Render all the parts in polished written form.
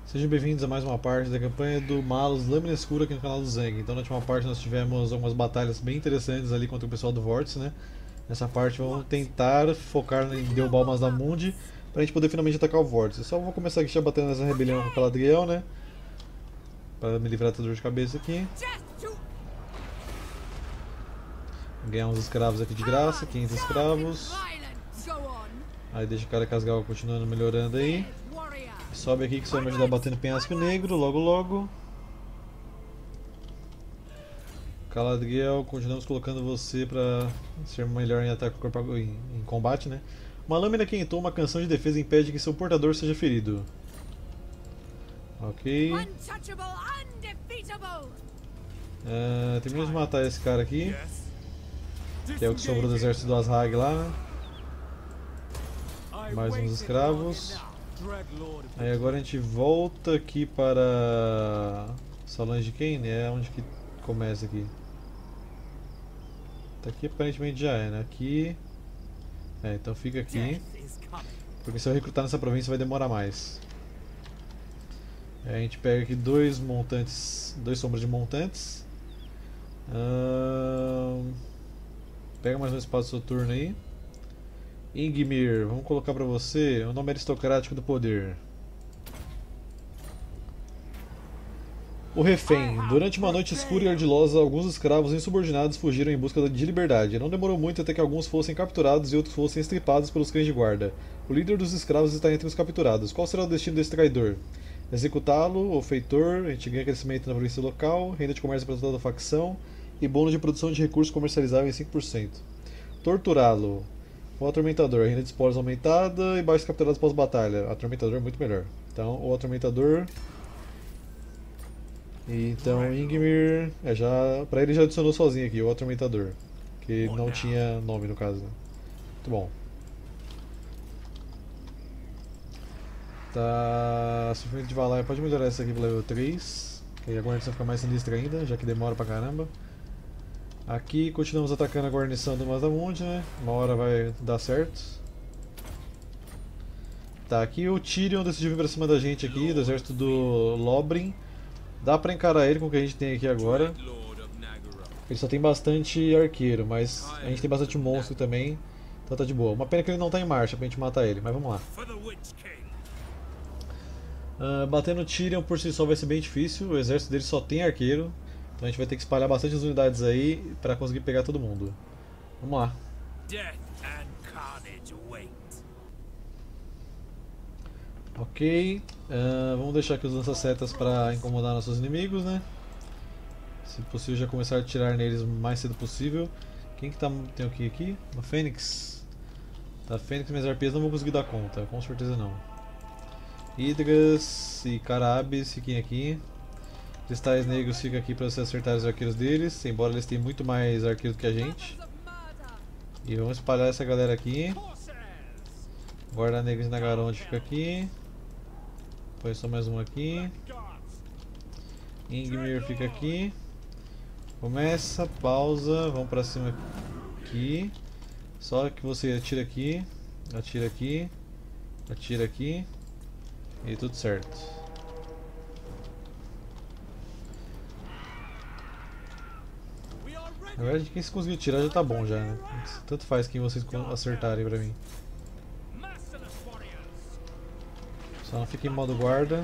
Sejam bem-vindos a mais uma parte da campanha do Malus Lâmina Escura aqui no canal do Zeng. Então na última parte nós tivemos algumas batalhas bem interessantes ali contra o pessoal do Vórtice, né? Nessa parte vamos tentar focar em derrubar o Mazdamundi pra gente poder finalmente atacar o Vórtice. Só vou começar aqui já batendo nessa rebelião com o Caladriel, né? Pra me livrar da dor de cabeça aqui. Ganhar uns escravos aqui de graça, 500 escravos. Aí deixa o cara Casgal continuando melhorando aí. Sobe aqui que você vai me ajudar batendo penhasco negro, logo logo. Caladriel, continuamos colocando você pra ser melhor em ataque corpo em combate, né? Uma lâmina que entoa uma canção de defesa impede que seu portador seja ferido. Ok. Terminamos de matar esse cara aqui, que é o que sobrou do exército do Azhag lá, né? Mais uns escravos. Aí agora a gente volta aqui para Solange Kane, é onde que começa aqui. Tá aqui aparentemente já é, né? Aqui. Então fica aqui. Porque se eu recrutar nessa província vai demorar mais. A gente pega aqui dois montantes, dois sombras de montantes. Pega mais um espaço soturno aí. Ingmir, vamos colocar pra você o nome aristocrático do poder. O refém. Durante uma noite escura e ardilosa, alguns escravos insubordinados fugiram em busca de liberdade. Não demorou muito até que alguns fossem capturados e outros fossem estripados pelos cães de guarda. O líder dos escravos está entre os capturados. Qual será o destino desse traidor? Executá-lo, ou feitor, a gente ganha crescimento na província local, renda de comércio para toda a facção e bônus de produção de recursos comercializáveis em 5%. Torturá-lo. O Atormentador, renda de espólios aumentada e baixos capturados pós-batalha. Atormentador é muito melhor. Então, o Atormentador. E então, Ingmir. Pra ele já adicionou sozinho aqui, o Atormentador. Que não tinha nome no caso. Né? Muito bom. Tá. Sofrimento de Valai, pode melhorar essa aqui pro level 3. Que aí a guarnição fica mais sinistra ainda, já que demora pra caramba. Aqui continuamos atacando a guarnição do Mazdamundi, né? Uma hora vai dar certo. Tá, aqui o Tyrion decidiu vir pra cima da gente aqui, do exército do Lobrin. Dá pra encarar ele com o que a gente tem aqui agora. Ele só tem bastante arqueiro, mas a gente tem bastante monstro também, então tá de boa. Uma pena que ele não tá em marcha pra gente matar ele, mas vamos lá. Bater no Tyrion por si só vai ser bem difícil, o exército dele só tem arqueiro. Então a gente vai ter que espalhar bastante as unidades aí para conseguir pegar todo mundo. Vamos lá. Ok. Vamos deixar aqui os lança-setas para incomodar nossos inimigos, né? Se possível já começar a atirar neles o mais cedo possível. Quem que tá... tem o que aqui? Uma Fênix. Tá, Fênix e minhas arpias não vou conseguir dar conta, com certeza não. Hidras e Carabes fiquem aqui. Cristais negros ficam aqui para você acertar os arqueiros deles, embora eles tenham muito mais arqueiros que a gente. E vamos espalhar essa galera aqui. Guarda negros e Nagaronde fica aqui. Põe só mais um aqui. Ingmir fica aqui. Começa, pausa, vamos para cima aqui. Só que você atira aqui, atira aqui e tudo certo. Na verdade, quem se conseguiu tirar já tá bom já, né? Tanto faz quem vocês acertarem pra mim. Só não fique em modo guarda.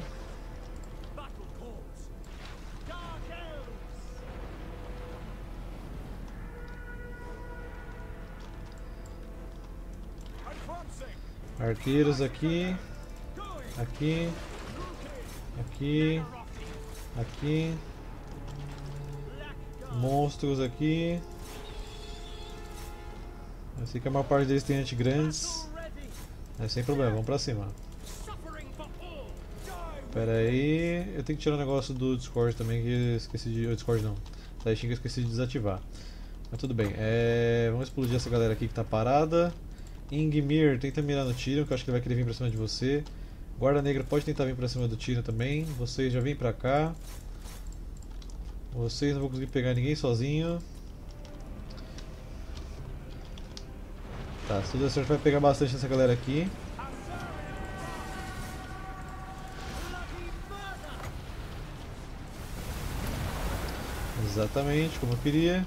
Arqueiros aqui. Aqui. Aqui. Aqui. Monstros aqui. Eu sei que a maior parte deles tem antigrandes. Mas sem problema, vamos pra cima. Pera aí, eu tenho que tirar o negócio do Discord também, que eu esqueci de... O Discord não, da Steam que eu esqueci de desativar. Mas tudo bem, vamos explodir essa galera aqui que tá parada. Ingmir, tenta mirar no Tyrion, que eu acho que ele vai querer vir pra cima de você. Guarda Negra pode tentar vir pra cima do Tyrion também. Vocês já vêm pra cá. Vocês não vão conseguir pegar ninguém sozinho. Tá, se tudo der certo vai pegar bastante essa galera aqui. Exatamente como eu queria.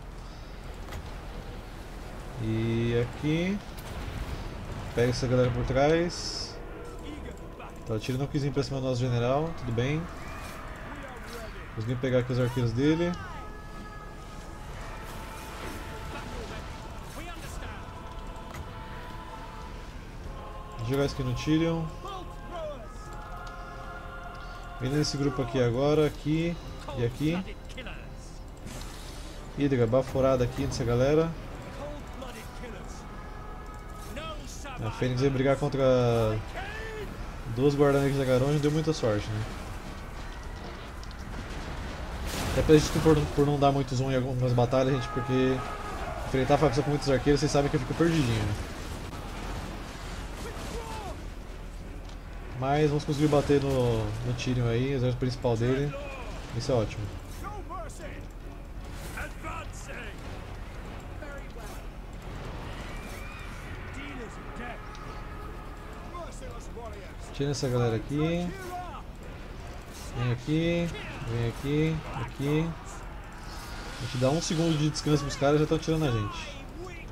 E aqui. Pega essa galera por trás. Tá, o tiro não quis ir pra cima do nosso general, tudo bem. Consegui pegar aqui os arqueiros dele. Vou jogar isso aqui no Tyrion. Vem nesse grupo aqui agora, aqui e aqui. Hidra, baforada aqui nessa galera. A Fênix ia brigar contra duas guarda-negras da Garonde, não deu muita sorte, né? Até pra gente por não dar muito zoom em algumas batalhas, gente, porque enfrentar a facção com muitos arqueiros, vocês sabem que eu fico perdidinho, né? Mas vamos conseguir bater no Tyrion aí, o exército principal dele. Isso é ótimo. Tira essa galera aqui. Vem aqui, vem aqui, aqui. A gente dá um segundo de descanso pros caras e já estão tirando a gente.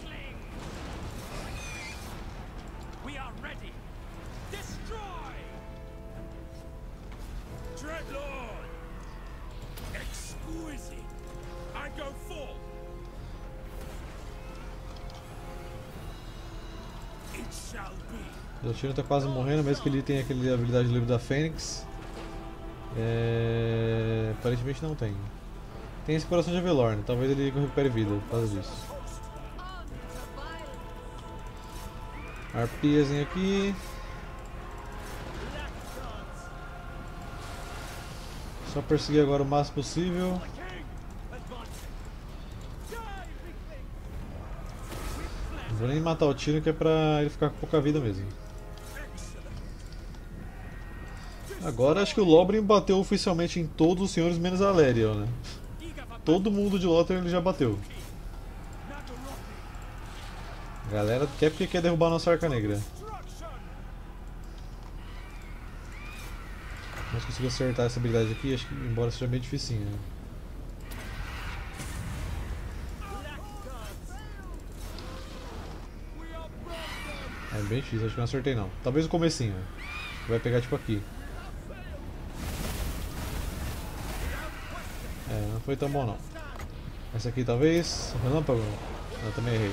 O Tyrion tá quase morrendo, mesmo que ele tenha aquela habilidade livre da Fênix. Aparentemente não tem. Tem esse coração de Avelorn, talvez ele recupere vida por causa disso. Arpiazinho aqui. Só perseguir agora o máximo possível. Não vou nem matar o Tyrion, que é pra ele ficar com pouca vida mesmo. Agora acho que o Lobren bateu oficialmente em todos os senhores menos a Aleriel, né? Todo mundo de Lothar ele já bateu. A galera quer porque quer derrubar a nossa Arca Negra. Vamos conseguir acertar essa habilidade aqui, acho que embora seja bem dificinho, né? É bem difícil, acho que não acertei não. Talvez o comecinho. Vai pegar tipo aqui. Não foi tão bom não. Essa aqui talvez. Relâmpago? Eu também errei.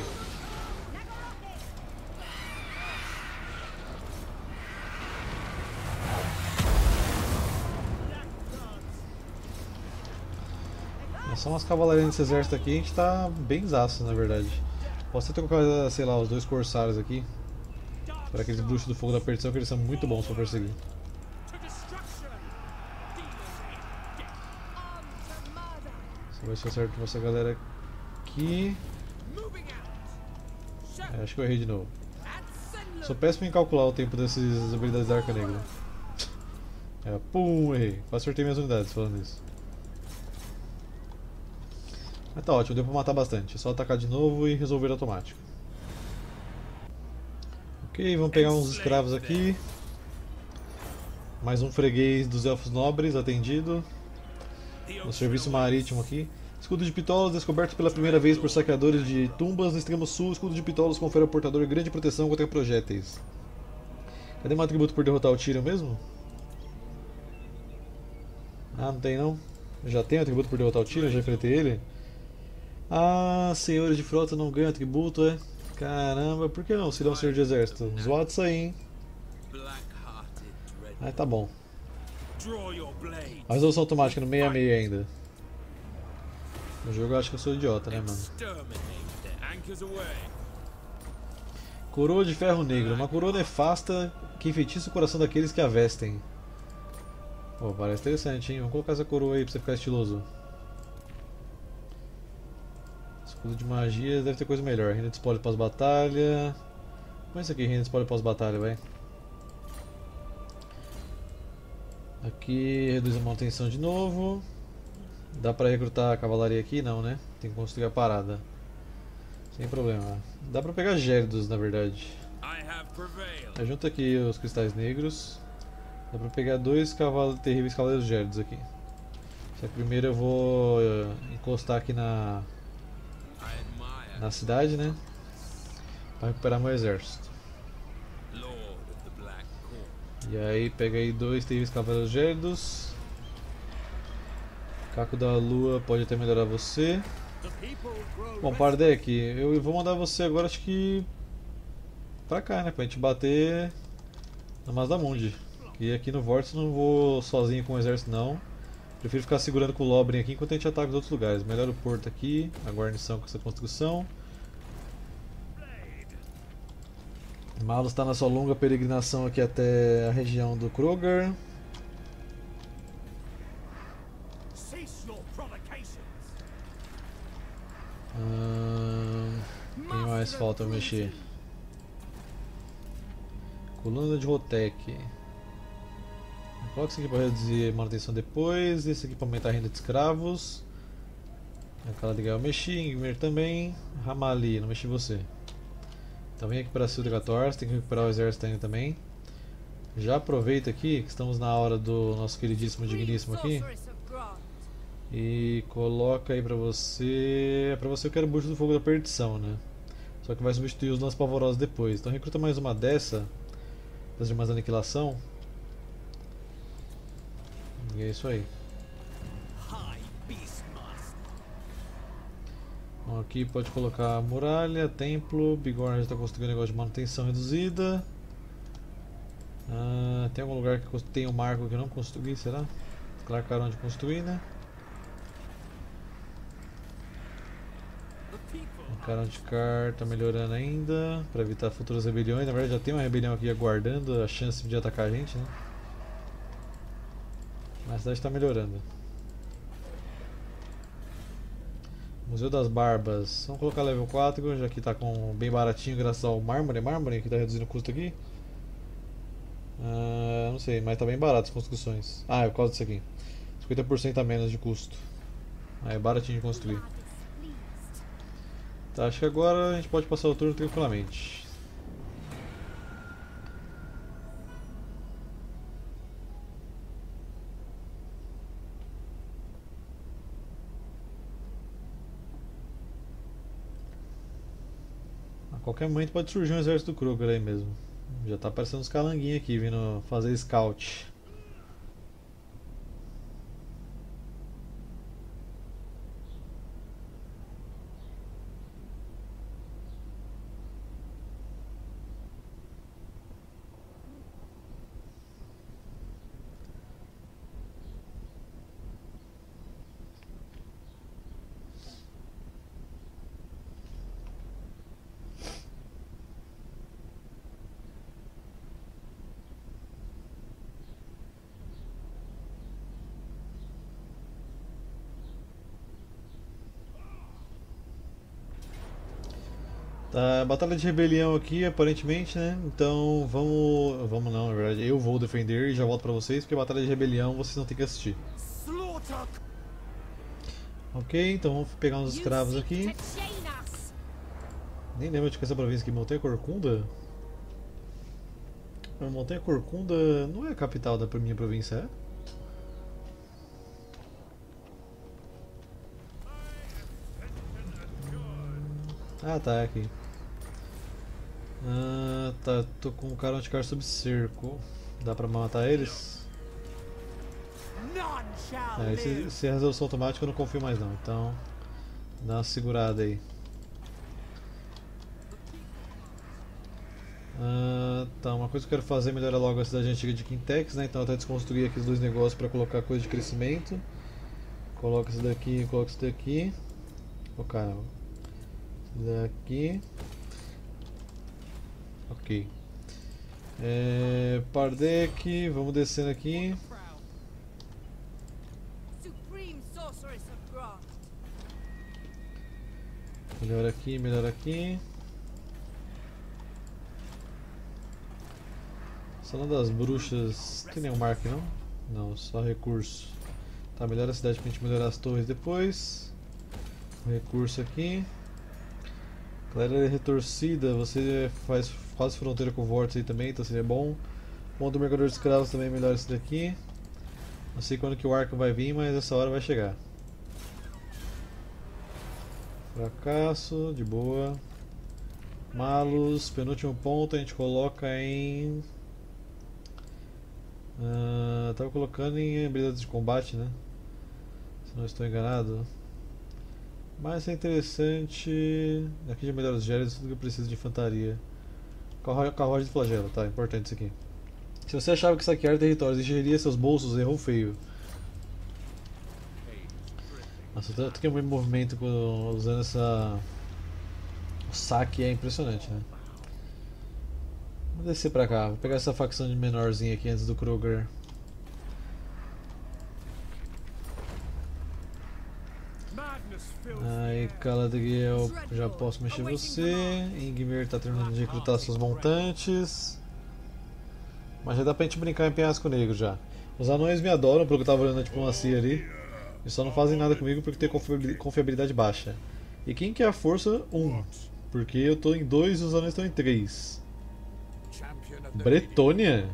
São umas cavalarias nesse exército aqui, a gente tá bem zaço na verdade. Posso até colocar, sei lá, os dois corsários aqui. Para aqueles bruxos do fogo da perdição, que eles são muito bons para perseguir. Deixa eu ver se eu acerto essa galera aqui. Acho que eu errei de novo. Sou péssimo em calcular o tempo dessas habilidades da Arca Negra. Pum, errei. Quase acertei minhas unidades falando isso. Mas tá ótimo, deu pra matar bastante. É só atacar de novo e resolver automático. Ok, vamos pegar uns escravos aqui. Mais um freguês dos Elfos Nobres atendido. No serviço marítimo aqui. Escudo de Pitolos descoberto pela primeira vez por saqueadores de tumbas no extremo sul. Escudo de Pitolos confere ao portador grande proteção contra projéteis. Cadê meu atributo por derrotar o Tyrion mesmo? Ah, não tem não. Eu já tenho atributo por derrotar o Tyrion, já enfrentei ele. Ah, senhores de frota não ganham atributo, é? Caramba, por que não se dá um senhor de exército? Zoado isso aí, hein? Ah, tá bom. A resolução automática no 66 ainda. No jogo eu acho que eu sou idiota, né, mano? Coroa de ferro negro. Uma coroa nefasta que enfeitiça o coração daqueles que a vestem. Pô, parece interessante, hein? Vamos colocar essa coroa aí pra você ficar estiloso. Escudo de magia, deve ter coisa melhor. Renda de espólio pós-batalha. Põe isso aqui, renda de espólio pós-batalha, vai. Aqui reduz a manutenção de novo. Dá pra recrutar a cavalaria aqui? Não, né? Tem que construir a parada. Sem problema. Dá pra pegar Gérdos, na verdade. Junta aqui os cristais negros. Dá pra pegar dois terríveis cavaleiros Gérdos aqui. Só que primeiro eu vou encostar aqui na cidade, né? Pra recuperar meu exército. E aí pega aí 2 terríveis cavaleiros gélidos. Caco da Lua pode até melhorar você. Bom, Pardek, eu vou mandar você agora, acho que pra cá, né? Pra gente bater na Mazdamundi. E aqui no Vórtice não vou sozinho com o exército, não. Prefiro ficar segurando com o Lobren aqui enquanto a gente ataca os outros lugares. Melhora o porto aqui, a guarnição com essa construção. Malus está na sua longa peregrinação aqui até a região do Kroger. Quem mais falta eu mexer? Coluna de Rotek. Coloca isso aqui para reduzir manutenção depois. Esse aqui para aumentar a renda de escravos. Aquela legal eu mexi. Ingmer também. Ramali, não mexi você. Então vem aqui para a Silda 14. Tem que recuperar o exército ainda também. Já aproveita aqui que estamos na hora do nosso queridíssimo digníssimo aqui. E coloca aí pra você. Pra você eu quero o busto do fogo da perdição, né? Só que vai substituir os lances pavorosos depois. Então recruta mais uma dessa. Das irmãs da aniquilação. E é isso aí. Bom, aqui pode colocar muralha, templo. Bigorna já está construindo um negócio de manutenção reduzida. Tem algum lugar que tem um marco que eu não construí, será? Claro onde construir, né? O Carão de Car tá melhorando ainda para evitar futuras rebeliões. Na verdade já tem uma rebelião aqui aguardando a chance de atacar a gente, né? Mas a cidade está melhorando. Museu das Barbas. Vamos colocar level 4, já que está com bem baratinho graças ao mármore. Mármore que está reduzindo o custo aqui. Não sei, mas está bem barato as construções. É por causa disso aqui. 50% a menos de custo. É baratinho de construir. Tá, acho que agora a gente pode passar o turno tranquilamente. A qualquer momento pode surgir um exército do Kroger aí mesmo. Já tá aparecendo uns calanguinhos aqui vindo fazer scout. Tá, batalha de rebelião aqui, aparentemente, né? Então vamos. Vamos não, na verdade. Eu vou defender e já volto pra vocês, porque batalha de rebelião vocês não tem que assistir. Ok, então vamos pegar uns escravos aqui. Nem lembro de que essa província aqui, Montanha Corcunda? Montanha Corcunda não é a capital da minha província, é? Tá, é aqui. Tá, tô com o cara de car sob cerco. Dá pra matar eles? Se é resolução automática eu não confio mais não, então dá uma segurada aí. Tá, uma coisa que eu quero fazer é melhorar logo a cidade antiga de Quintex, né? Então até desconstruir aqui os dois negócios para colocar coisa de crescimento. Coloca isso daqui, coloca isso daqui. Oh caramba. Isso daqui. Ok. Pardek, vamos descendo aqui. Melhor aqui, melhor aqui. Salão das Bruxas. Não tem nenhum marco não? Não, só recurso. Tá, melhora a cidade pra gente melhorar as torres depois. Um recurso aqui. Galera retorcida, você faz quase fronteira com o Vórtice aí também, então seria bom. Ponto do Mercador de Escravos também melhora isso daqui. Não sei quando que o arco vai vir, mas essa hora vai chegar. Fracasso, de boa. Malus, penúltimo ponto a gente coloca em... tava colocando em habilidades de combate, né? Se não estou enganado. Mas é interessante... Aqui já melhora os gélidos, tudo que eu preciso de infantaria. Carruagem de flagelo, tá, importante isso aqui. Se você achava que saquear territórios encheria seus bolsos, errou feio. Nossa, tanto que eu me movimento usando essa... O saque é impressionante, né? Vou descer pra cá, vou pegar essa facção de menorzinha aqui antes do Kruger. Aí, Galadriel, já posso mexer você. Ingmir tá terminando de recrutar seus montantes. Mas já dá pra gente brincar em penhasco negro já. Os anões me adoram pelo que eu tava olhando a diplomacia ali. Eles só não fazem nada comigo porque tem confiabilidade baixa. E quem que é a força? 1. Porque eu tô em 2 e os anões estão em 3. Bretônia?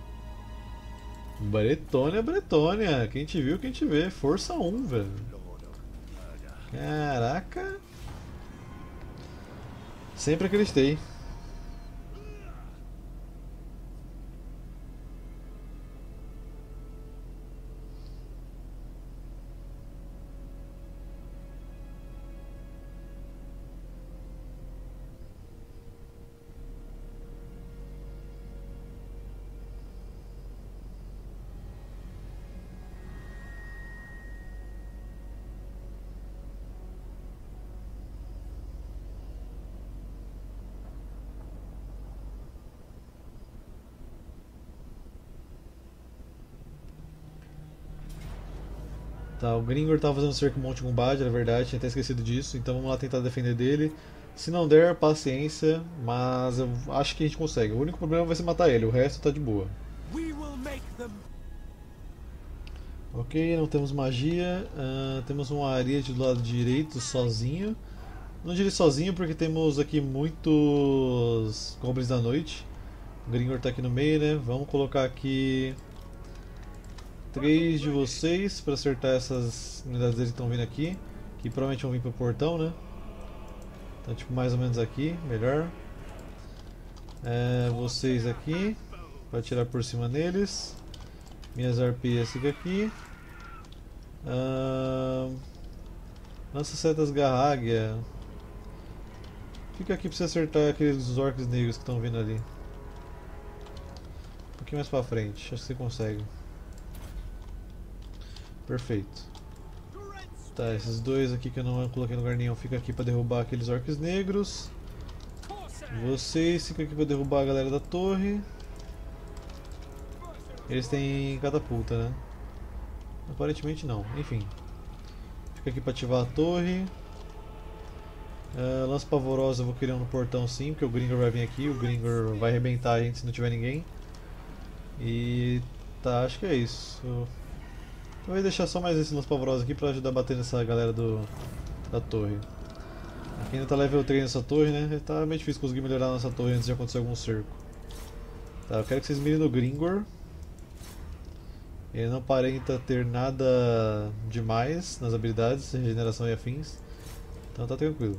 Bretônia. Quem te viu, quem te vê. Força 1, velho. Caraca. Sempre acreditei. Tá, o Gringor tava fazendo cerco Monte Gumbad, na verdade, tinha até esquecido disso, então vamos lá tentar defender dele. Se não der, paciência, mas eu acho que a gente consegue. O único problema vai ser matar ele, o resto tá de boa. Ok, não temos magia, temos um Ariete do lado direito sozinho. Não diria sozinho porque temos aqui muitos Goblins da Noite. O Gringor tá aqui no meio, né? Vamos colocar aqui 3 de vocês para acertar essas unidades deles que estão vindo aqui. Que provavelmente vão vir pro portão, né? Então tipo mais ou menos aqui, melhor. Vocês aqui, para atirar por cima neles. Minhas arpias ficam aqui. Lança setas garráguia. Fica aqui para você acertar aqueles orcs negros que estão vindo ali. Um pouquinho mais para frente, acho que você consegue. Perfeito. Tá, esses dois aqui que eu não coloquei no lugar nenhum ficam aqui para derrubar aqueles orcs negros. Vocês ficam aqui para derrubar a galera da torre. Eles têm catapulta, né? Aparentemente não, enfim. Fica aqui para ativar a torre. Lança pavorosa eu vou querer um no portão sim, porque o Gringor vai vir aqui, o Gringor vai arrebentar a gente se não tiver ninguém. E tá, acho que é isso. Eu vou deixar só mais esse lance pavoroso aqui pra ajudar a bater nessa galera da torre. Aqui ainda tá level 3 nessa torre, né? Tá meio difícil conseguir melhorar nossa torre antes de acontecer algum cerco. Tá, eu quero que vocês mirem no Gringor. Ele não aparenta ter nada demais nas habilidades, regeneração e afins. Então tá tranquilo.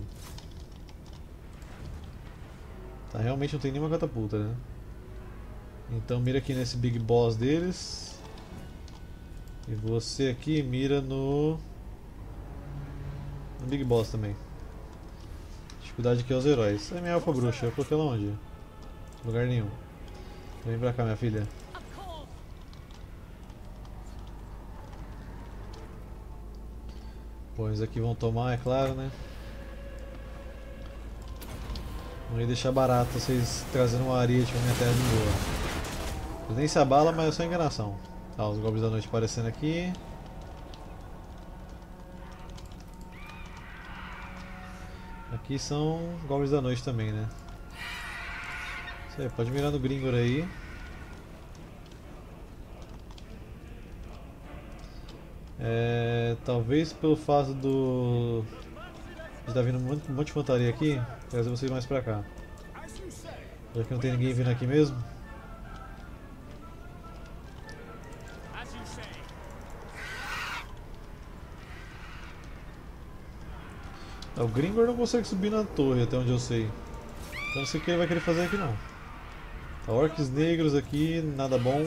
Tá, realmente não tem nenhuma catapulta, né? Então mira aqui nesse Big Boss deles. E você aqui mira no Big Boss também. Dificuldade aqui é os heróis. É minha alfa bruxa, eu coloquei ela onde? Lugar nenhum. Vem pra cá, minha filha. Bom, eles aqui vão tomar, é claro, né? Não ia deixar barato vocês trazendo uma Ariete pra minha terra de boa. Eles nem se abala, mas é só enganação. Tá, os Goblins da Noite aparecendo aqui. Aqui são Goblins da Noite também, né? Isso aí, pode mirar no Gringor aí. Talvez pelo fato de estar vindo um monte de infantaria aqui, trazer vocês mais pra cá. Já que não tem ninguém vindo aqui mesmo. O Gringor não consegue subir na torre, até onde eu sei. Então não sei o que ele vai querer fazer aqui não. Orcs negros aqui, nada bom.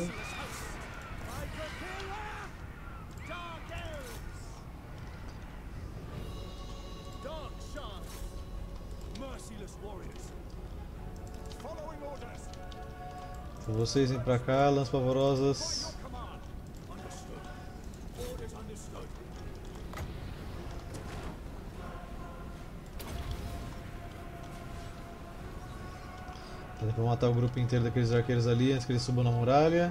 Então vocês vêm pra cá, lanças pavorosas. Dá pra matar o grupo inteiro daqueles arqueiros ali antes que eles subam na muralha.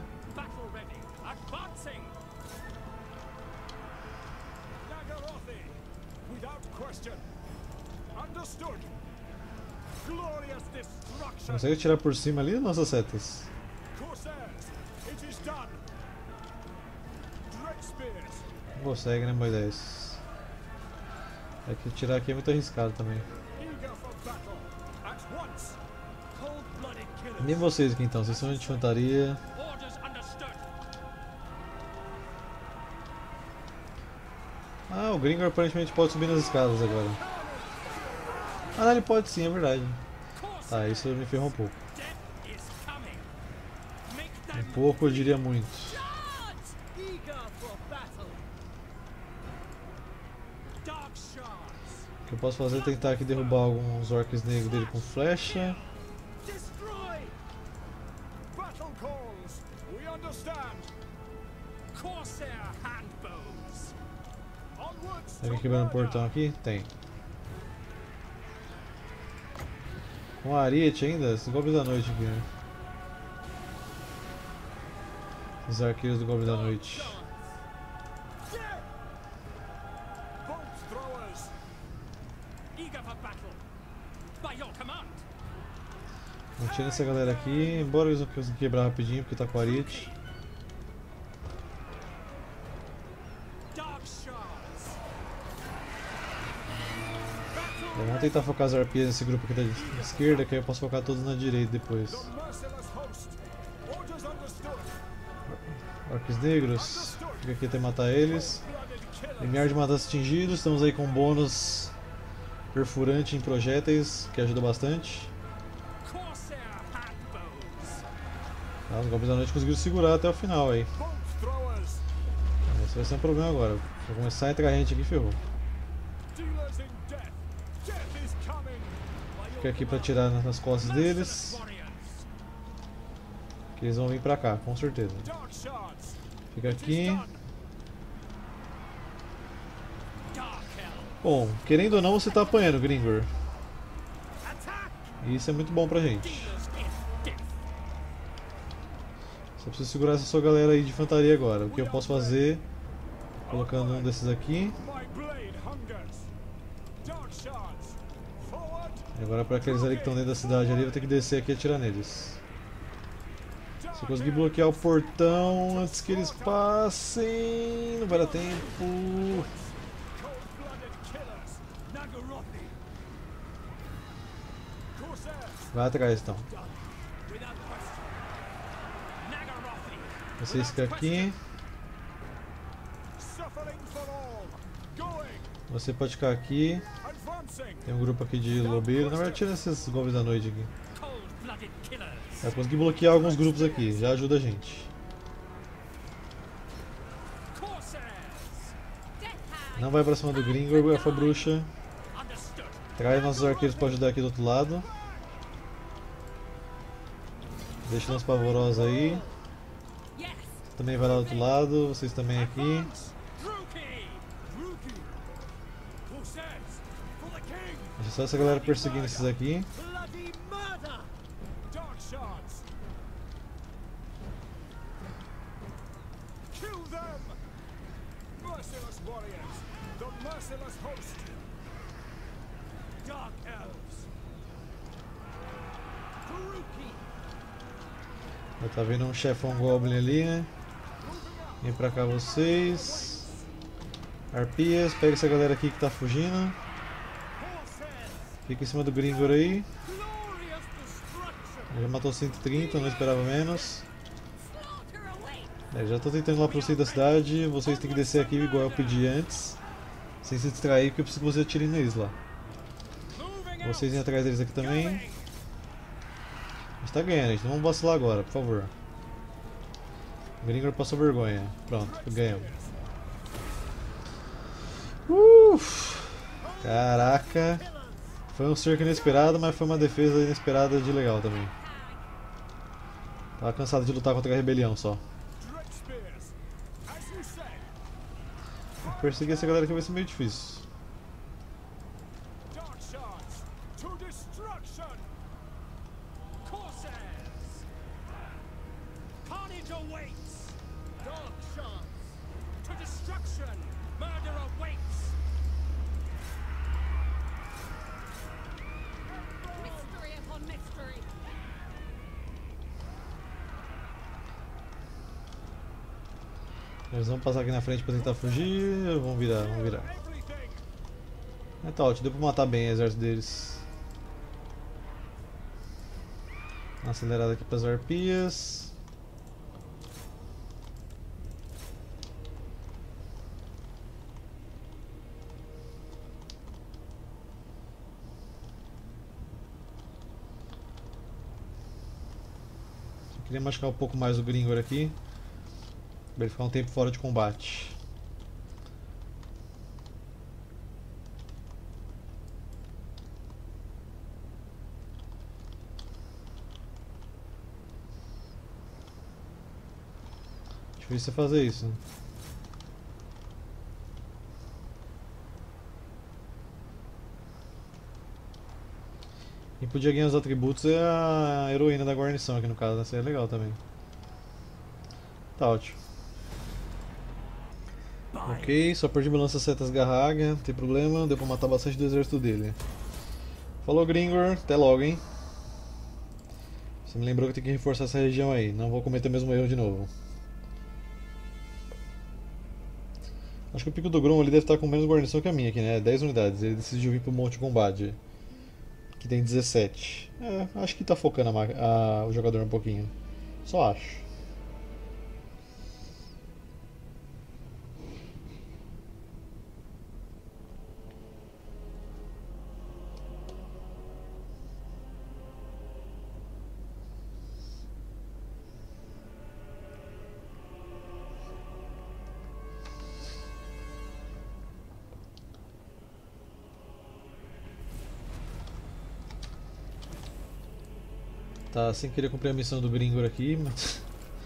Consegue atirar por cima ali, nossas setas? Não consegue, né, Moisés? É que atirar aqui é muito arriscado também. Nem vocês aqui então, vocês são de infantaria. Ah, o Gringor aparentemente pode subir nas escadas agora. Ah, não, ele pode sim, é verdade. Tá, isso me ferrou um pouco. Um pouco, eu diria muito. O que eu posso fazer é tentar aqui derrubar alguns orcs negros dele com flecha. Tem alguém quebrando o portão aqui? Tem. Com ariete ainda? Esse Goblin da Noite aqui, né? Os arqueiros do Goblin da Noite. Vamos tirar essa galera aqui, embora eles não consigam quebrar rapidinho porque tá com ariete. Vamos tentar focar as arpias nesse grupo aqui da esquerda, que aí eu posso focar todos na direita depois. Orcs negros, fica aqui até matar eles. Limiar de matança atingido, estamos aí com bônus perfurante em projéteis, que ajuda bastante. Ah, os Goblins da Noite conseguiram segurar até o final aí. Esse vai ser um problema agora. Vou começar a entrar gente aqui, ferrou. Fica aqui pra atirar nas costas deles. Que eles vão vir pra cá, com certeza. Fica aqui. Bom, querendo ou não, você tá apanhando, Gringor. E isso é muito bom pra gente. Só preciso segurar essa sua galera aí de infantaria agora. O que eu posso fazer? Colocando um desses aqui. E agora para aqueles ali que estão dentro da cidade ali, eu vou ter que descer aqui e atirar neles. Se eu conseguir bloquear o portão antes que eles passem, não vai dar tempo. Vai atrás então. Vocês ficam aqui. Você pode ficar aqui. Tem um grupo aqui de lobeiro. Na verdade, tira esses Goblins da Noite aqui. Eu consegui bloquear alguns grupos aqui, já ajuda a gente. Não vai pra cima do Gringor, Elfa Bruxa. Traz nossos arqueiros pra ajudar aqui do outro lado. Deixa nós pavorosos aí. Também vai lá do outro lado, vocês também aqui. Deixa só essa galera perseguindo esses aqui. Já tá vendo um chefão Goblin ali, né? Vem pra cá vocês. Arpias, pega essa galera aqui que tá fugindo. Fica em cima do Gringor aí. Já matou 130, não esperava menos. Já tô tentando ir lá pro centro da cidade. Vocês têm que descer aqui igual eu pedi antes. Sem se distrair, porque eu preciso que vocês atirem neles lá. Vocês iam atrás deles aqui também. A gente tá ganhando, gente. Não vamos vacilar agora, por favor. O Gringor passou vergonha. Pronto, ganhamos. Caraca. Foi um cerco inesperado, mas foi uma defesa inesperada de legal também. Tava cansado de lutar contra a rebelião só. Perseguir essa galera aqui vai ser meio difícil. Eles vão passar aqui na frente pra tentar fugir ou vão virar? Vão virar. É tá ótimo, deu pra matar bem o exército deles. Uma acelerada aqui pras arpias. Só queria machucar um pouco mais o Gringor aqui. Pra ele ficar um tempo fora de combate. Difícil fazer isso, né? Quem podia ganhar os atributos é a heroína da guarnição aqui no caso, né? Seria legal também. Tá ótimo. Ok, só perdi meu lança-setas Garraga, não tem problema, deu pra matar bastante do exército dele. Falou Gringor, até logo, hein? Você me lembrou que tem que reforçar essa região aí, não vou cometer o mesmo erro de novo. Acho que o Pico do Grom ali deve estar com menos guarnição que a minha aqui, né? 10 unidades, ele decidiu vir pro Monte Combate, que tem 17. É, acho que tá focando o jogador um pouquinho, só acho. Tá, sem querer cumprir a missão do Gringor aqui, mas...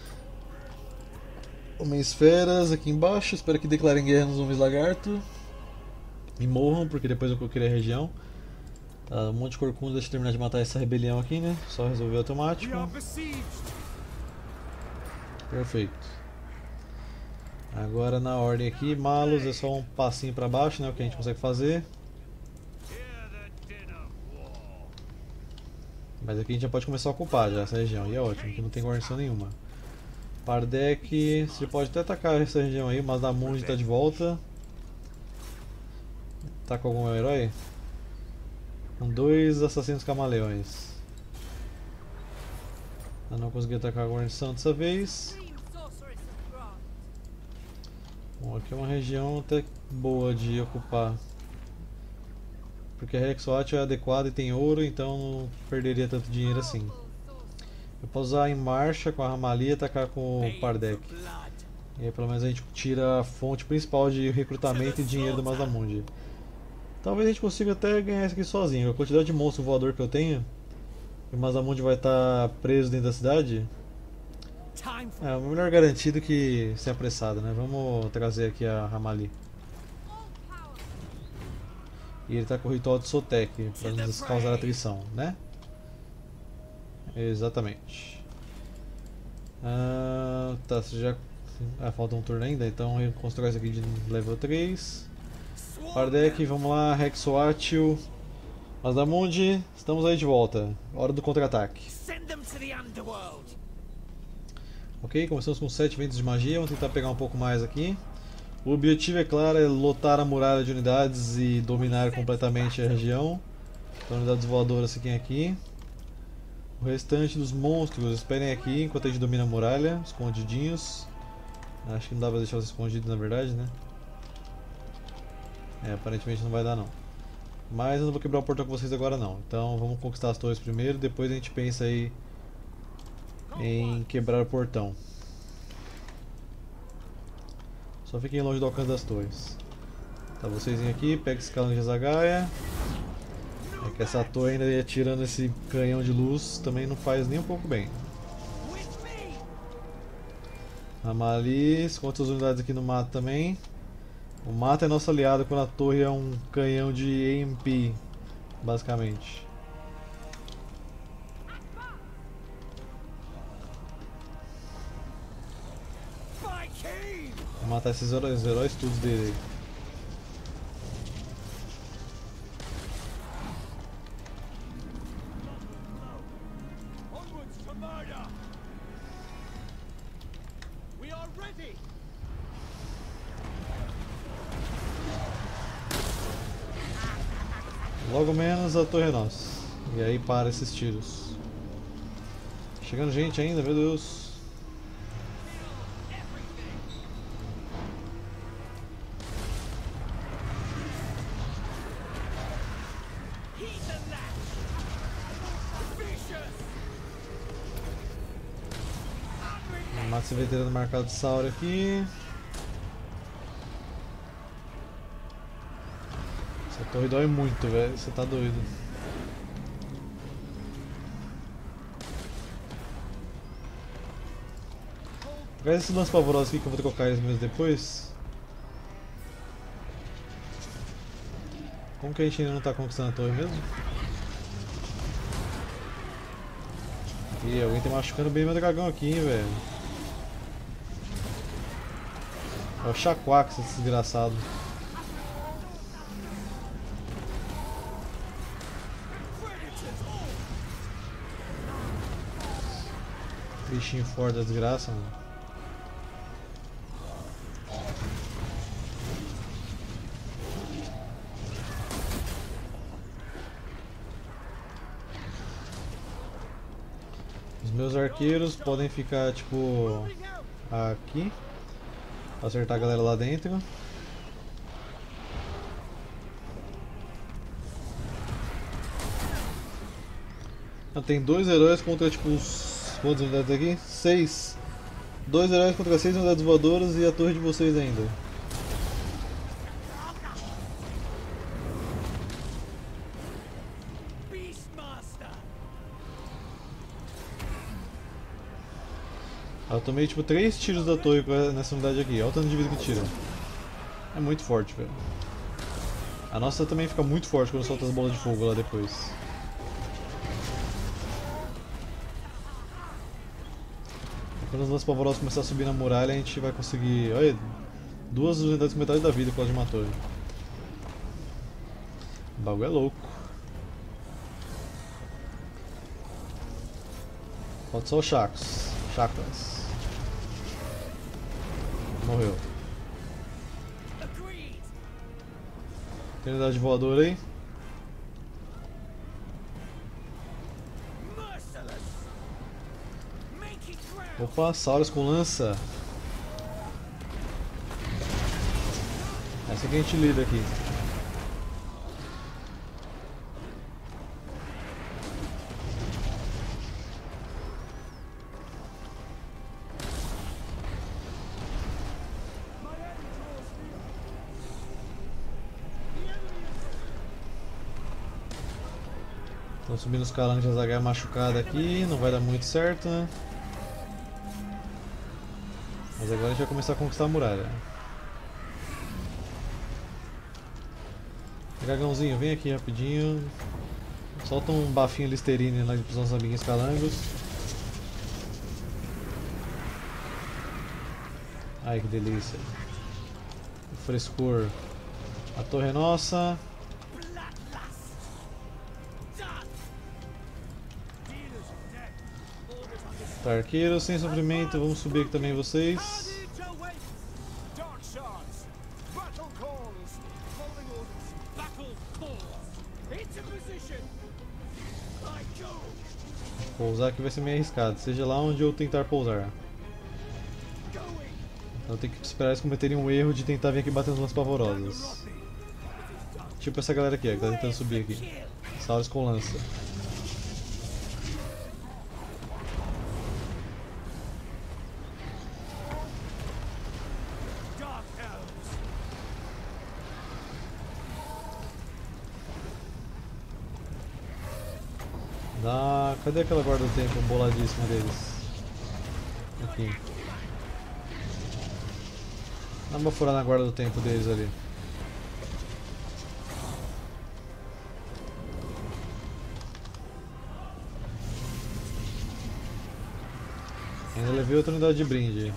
Homens feras aqui embaixo, espero que declarem guerra nos homens lagarto. E morram, porque depois eu coloquei a região. Tá, um monte de corcunda, deixa eu terminar de matar essa rebelião aqui, né? Só resolver automático. Perfeito. Agora na ordem aqui, Malus é só um passinho pra baixo, né? O que a gente consegue fazer. Mas aqui a gente já pode começar a ocupar já essa região, e é ótimo, que não tem guarnição nenhuma. Pardek, você pode até atacar essa região aí, mas Damundi está de volta. Tá com algum herói? Com 2 assassinos camaleões. Eu não consegui atacar a guarnição dessa vez. Bom, aqui é uma região até boa de ocupar. Porque a Rexwatch é adequada e tem ouro, então não perderia tanto dinheiro assim. Eu posso usar em marcha com a Ramali e atacar com o Pardek. E aí pelo menos a gente tira a fonte principal de recrutamento e dinheiro do Mazdamundi. Talvez a gente consiga até ganhar isso aqui sozinho. A quantidade de monstro voador que eu tenho, e o Mazdamundi vai estar preso dentro da cidade. É melhor garantido que ser apressado, né? Vamos trazer aqui a Ramali. E ele está com o ritual de Sotek, para nos causar atrição, né? Exatamente. Tá, você já... falta um turno ainda, então reconstrói isso aqui de level 3. Pardek, vamos lá, Rexwatch, Mazdamundi, estamos aí de volta. Hora do contra-ataque. Ok, começamos com 7 ventos de magia, vamos tentar pegar um pouco mais aqui. O objetivo, é claro, é lotar a muralha de unidades e dominar completamente a região. Então, unidades voadoras fiquem aqui. O restante dos monstros esperem aqui enquanto a gente domina a muralha, escondidinhos. Acho que não dá pra deixar os escondidos na verdade, né? Aparentemente não vai dar não. Mas eu não vou quebrar o portão com vocês agora não. Então vamos conquistar as torres primeiro, depois a gente pensa aí em quebrar o portão. Só fiquem longe do alcance das torres. Tá, vocês vêm aqui, pega esse calango de Zagaia. É que essa torre ainda atirando esse canhão de luz também não faz nem um pouco bem. Amalis, quantas unidades aqui no mato também. O mato é nosso aliado quando a torre é um canhão de EMP, basicamente. Vou matar esses heróis todos dele aí. Logo menos a torre é nossa. E aí para esses tiros. Chegando gente ainda, meu Deus. Mata esse veterano marcado de Sauro aqui. Essa torre dói muito, velho. Você tá doido. Pega esses lances pavorosos aqui que eu vou trocar eles mesmo depois. Como que a gente ainda não tá conquistando a torre mesmo? Ih, alguém tá machucando bem meu dragão aqui, hein, velho. É o Chaquax, esse desgraçado. Bichinho forte da desgraça, mano. Os meus arqueiros podem ficar tipo aqui pra acertar a galera lá dentro. Tem dois heróis contra tipo os... quantas unidades aqui? 6. Dois heróis contra 6 unidades voadoras e a torre de vocês ainda. Eu tomei tipo 3 tiros da torre nessa unidade aqui, olha o tanto de vida que tira. É muito forte, velho. A nossa também fica muito forte quando solta as bolas de fogo lá depois. Quando os lances pavorosos começarem a subir na muralha, a gente vai conseguir... Olha, 2 unidades com metade da vida por causa de uma torre. O bagulho é louco. Falta só o Chakras. Morreu. Tem unidade voadora aí? Opa, Saurus com lança. Essa que a gente lida aqui. Estão subindo os calangos de Azaghal machucado aqui, não vai dar muito certo, né? Mas agora a gente vai começar a conquistar a muralha. Dragãozinho, vem aqui rapidinho. Solta um bafinho Listerine para os nossos amiguinhos calangos. Ai que delícia. O frescor. A torre é nossa. Tá, arqueiros sem sofrimento, vamos subir aqui também vocês. Pousar aqui vai ser meio arriscado, seja lá onde eu tentar pousar. Então eu tenho que esperar eles cometerem um erro de tentar vir aqui bater nas lances pavorosas. Tipo essa galera aqui, ó, que tá tentando subir aqui. Sauros com lança. Cadê aquela guarda do tempo boladíssima deles? Aqui. Dá uma furada na guarda do tempo deles ali. Ainda levei outra unidade de brinde.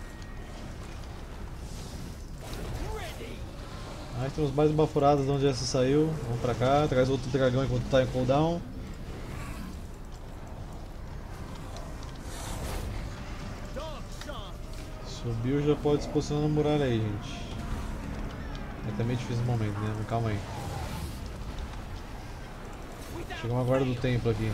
Aí temos mais uma furada de onde essa saiu. Vamos pra cá, traz outro dragão enquanto tá em cooldown. Subiu, já pode se posicionar na muralha aí, gente. É até meio difícil no momento, né? Mas calma aí. Chegou uma guarda do templo aqui.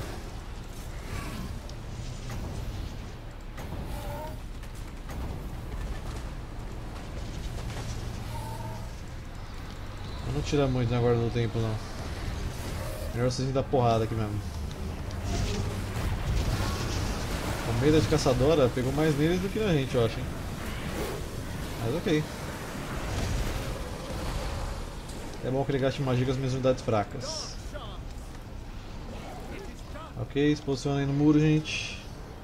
Não tira muito na guarda do templo, não. Melhor vocês dar porrada aqui mesmo. A meida de caçadora pegou mais neles do que na gente, eu acho, hein? Mas ok. É bom que ele gaste magia com as minhas unidades fracas. Ok, se posiciona aí no muro, gente.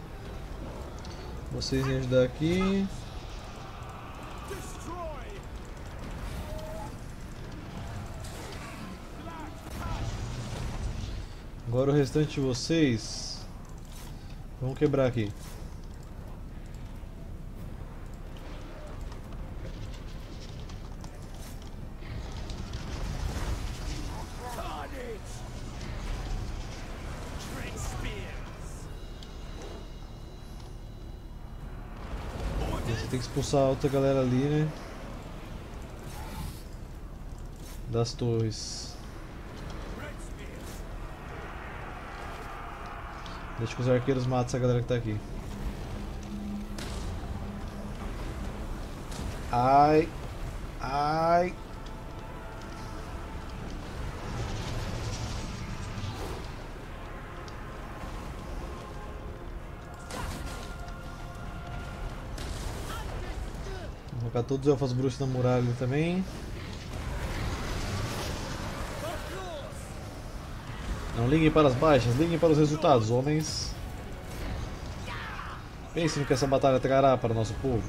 Vocês vêm ajudar aqui. Agora o restante de vocês vão quebrar aqui. Você tem que expulsar a outra galera ali, né? Das torres. Deixa que os arqueiros matem essa galera que tá aqui. Ai. Ai. Vou colocar todos os elfos bruxos na muralha ali também. Não liguem para as baixas, liguem para os resultados, homens. Pensem no que essa batalha trará para o nosso povo.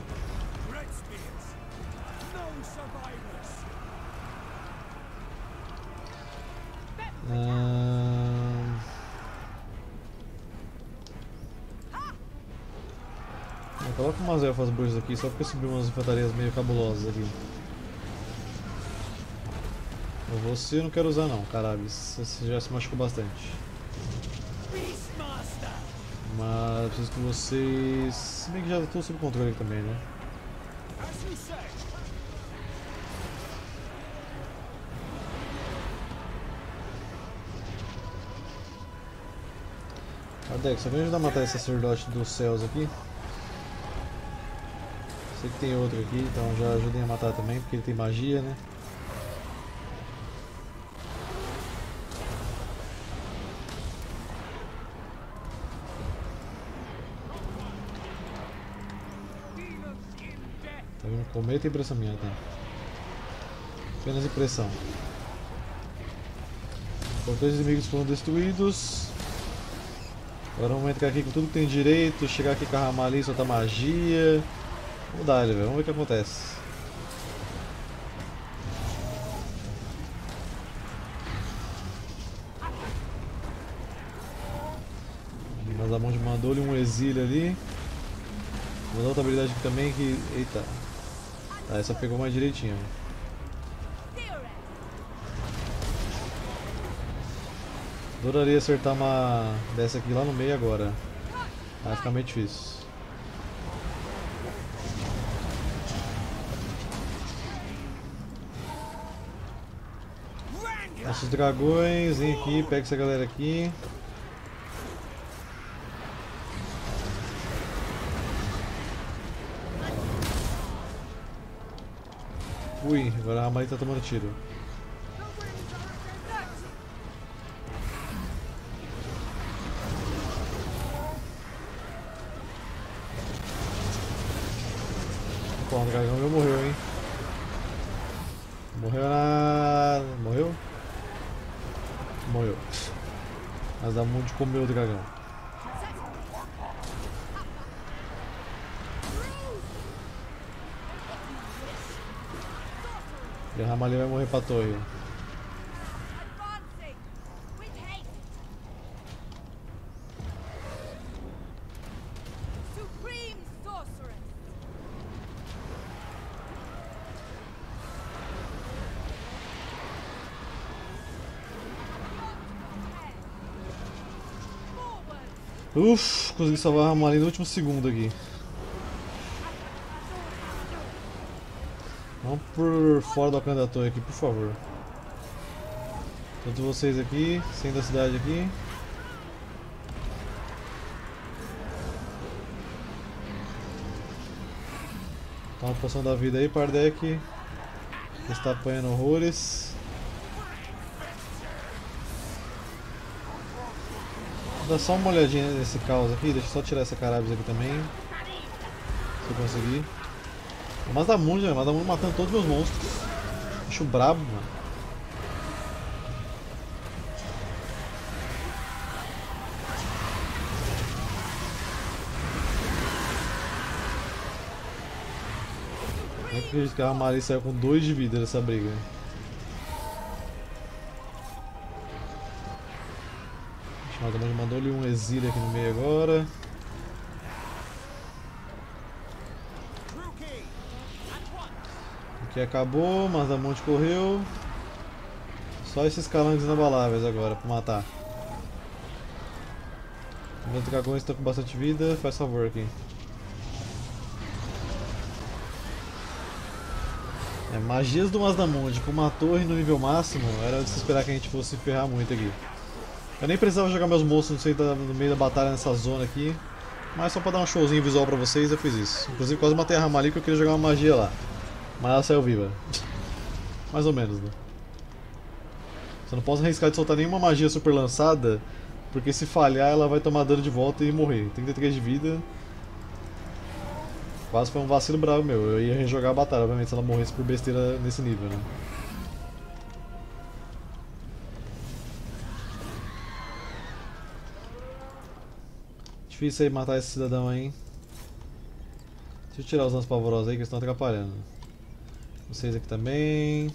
Coloca umas elfas bruxas aqui, só porque subiu umas infantarias meio cabulosas aqui. Você eu não quero usar não, caralho, você já se machucou bastante. Mas preciso que vocês... Se bem que já estou sob controle aqui também, né? Adex, só vem ajudar a matar esse sacerdote dos céus aqui. Sei que tem outro aqui, então já ajudem a matar também, porque ele tem magia, né? Tá vendo? Cometa e impressão minha, tá? Apenas impressão. Portões inimigos foram destruídos. Agora vamos entrar aqui com tudo que tem direito, chegar aqui com a Ramali, soltar magia. Vamos dar, velho, vamos ver o que acontece. Mas a mão mandou-lhe um exílio ali. Vou dar outra habilidade aqui também que... Eita. Tá, essa pegou mais direitinho. Adoraria acertar uma dessa aqui lá no meio agora. Vai ficar meio difícil. Nossos dragões, vem aqui, pega essa galera aqui. Ui, agora a Ramali tá tomando tiro. morreu, hein? Morreu nada. Morreu? Morreu. Mas dá muito de comer o dragão. E a Ramalhi vai morrer pra torre. Uff, consegui salvar a Ramalhi no último segundo aqui. Vamos por fora do alcance da torre aqui, por favor. Todos vocês aqui, saindo da cidade aqui. Toma a poção da vida aí, Pardek. Está apanhando horrores. Vou dar só uma olhadinha nesse caos aqui, deixa eu só tirar essa Carabis aqui também. Se eu conseguir. Mazdamundi, né? Mazdamundi matando todos os meus monstros. Bicho brabo, mano. Não acredito que a Ramalhi saiu com 2 de vida nessa briga. O Mazdamundi mandou-lhe um exílio aqui no meio agora. Aqui acabou, Mazdamundi correu. Só esses calangos inabaláveis agora pra matar. Meus dragões estão com bastante vida, faz favor aqui. Magias do Mazdamundi com uma torre no nível máximo, era de se esperar que a gente fosse ferrar muito aqui. Eu nem precisava jogar meus monstros no meio da batalha nessa zona aqui, mas só pra dar um showzinho visual pra vocês eu fiz isso. Inclusive quase matei a Ramalhi porque eu queria jogar uma magia lá. Mas ela saiu viva. Mais ou menos, né? Só não posso arriscar de soltar nenhuma magia super lançada, porque se falhar ela vai tomar dano de volta e morrer. 33 de vida. Quase foi um vacilo bravo meu. Eu ia rejogar a batalha, obviamente, se ela morresse por besteira nesse nível, né? Difícil aí matar esse cidadão aí, hein? Deixa eu tirar os danos pavorosos aí que estão atrapalhando. Vocês aqui também.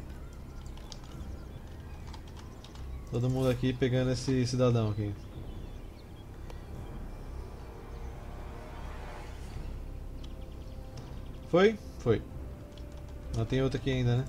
Todo mundo aqui pegando esse cidadão aqui. Foi? Foi. Não tem outro aqui ainda, né?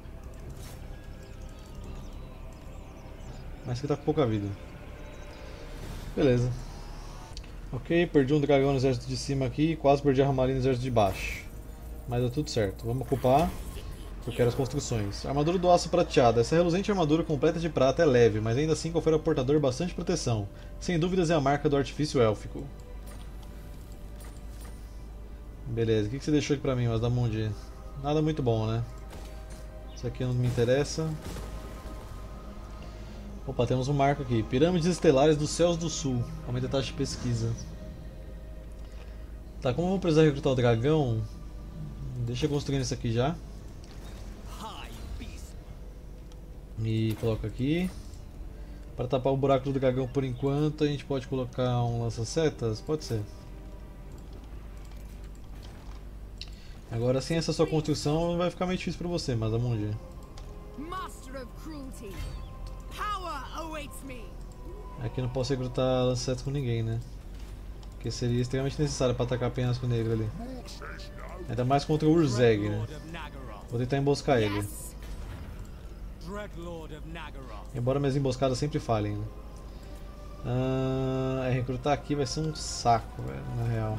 Mas que tá com pouca vida. Beleza. Ok, perdi um dragão no exército de cima aqui e quase perdi a Ramalhi no exército de baixo. Mas deu tudo certo. Vamos ocupar. Eu quero as construções. Armadura do aço prateado. Essa reluzente armadura completa de prata é leve, mas ainda assim confere ao portador bastante proteção. Sem dúvidas é a marca do artifício élfico. Beleza, o que você deixou aqui pra mim, Mazdamundi? Nada muito bom, né? Isso aqui não me interessa. Opa, temos um marco aqui. Pirâmides estelares dos céus do sul. Aumenta a taxa de pesquisa. Tá, como eu vou precisar recrutar o dragão, deixa eu construir isso aqui já. E coloca aqui. Para tapar o buraco do dragão por enquanto, a gente pode colocar um lança-setas? Pode ser. Agora sem essa sua construção vai ficar meio difícil para você, Mazdamundi. Aqui não posso recrutar lança-setas com ninguém, né? Porque seria extremamente necessário para atacar apenas com o negro ali. Ainda mais contra o Urzeg, né? Vou tentar emboscar ele. Embora minhas emboscadas sempre falhem, né? Recrutar aqui vai ser um saco, velho, na real.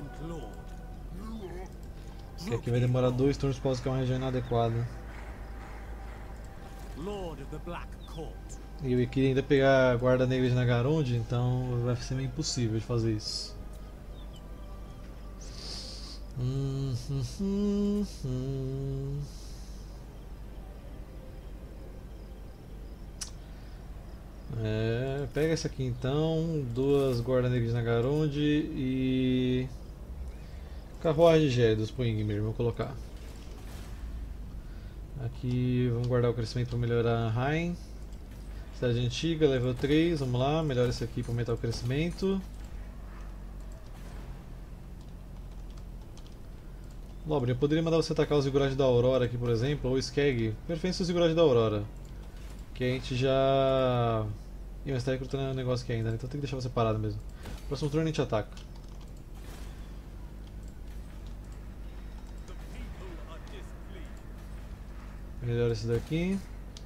Porque aqui vai demorar 2 turnos por causa que é uma região inadequada. E eu queria ainda pegar a guarda negra de Nagarondi, então vai ser meio impossível de fazer isso. Pega essa aqui então, 2 guarda negras de Nagarondi e carruagem de Gélidos pro Ingmir, vou colocar. Aqui vamos guardar o crescimento para melhorar a Rain. Cidade antiga, level 3, vamos lá, melhora isso aqui para aumentar o crescimento. Lobre, eu poderia mandar você atacar o Ziggurat da Aurora aqui, por exemplo, ou o Skeg. Preferência o Ziggurat da Aurora. Que a gente já... Ih, mas tá recrutando um negócio aqui ainda, né? Então tem que deixar você parado mesmo. Próximo turno a gente ataca. Melhora esse daqui.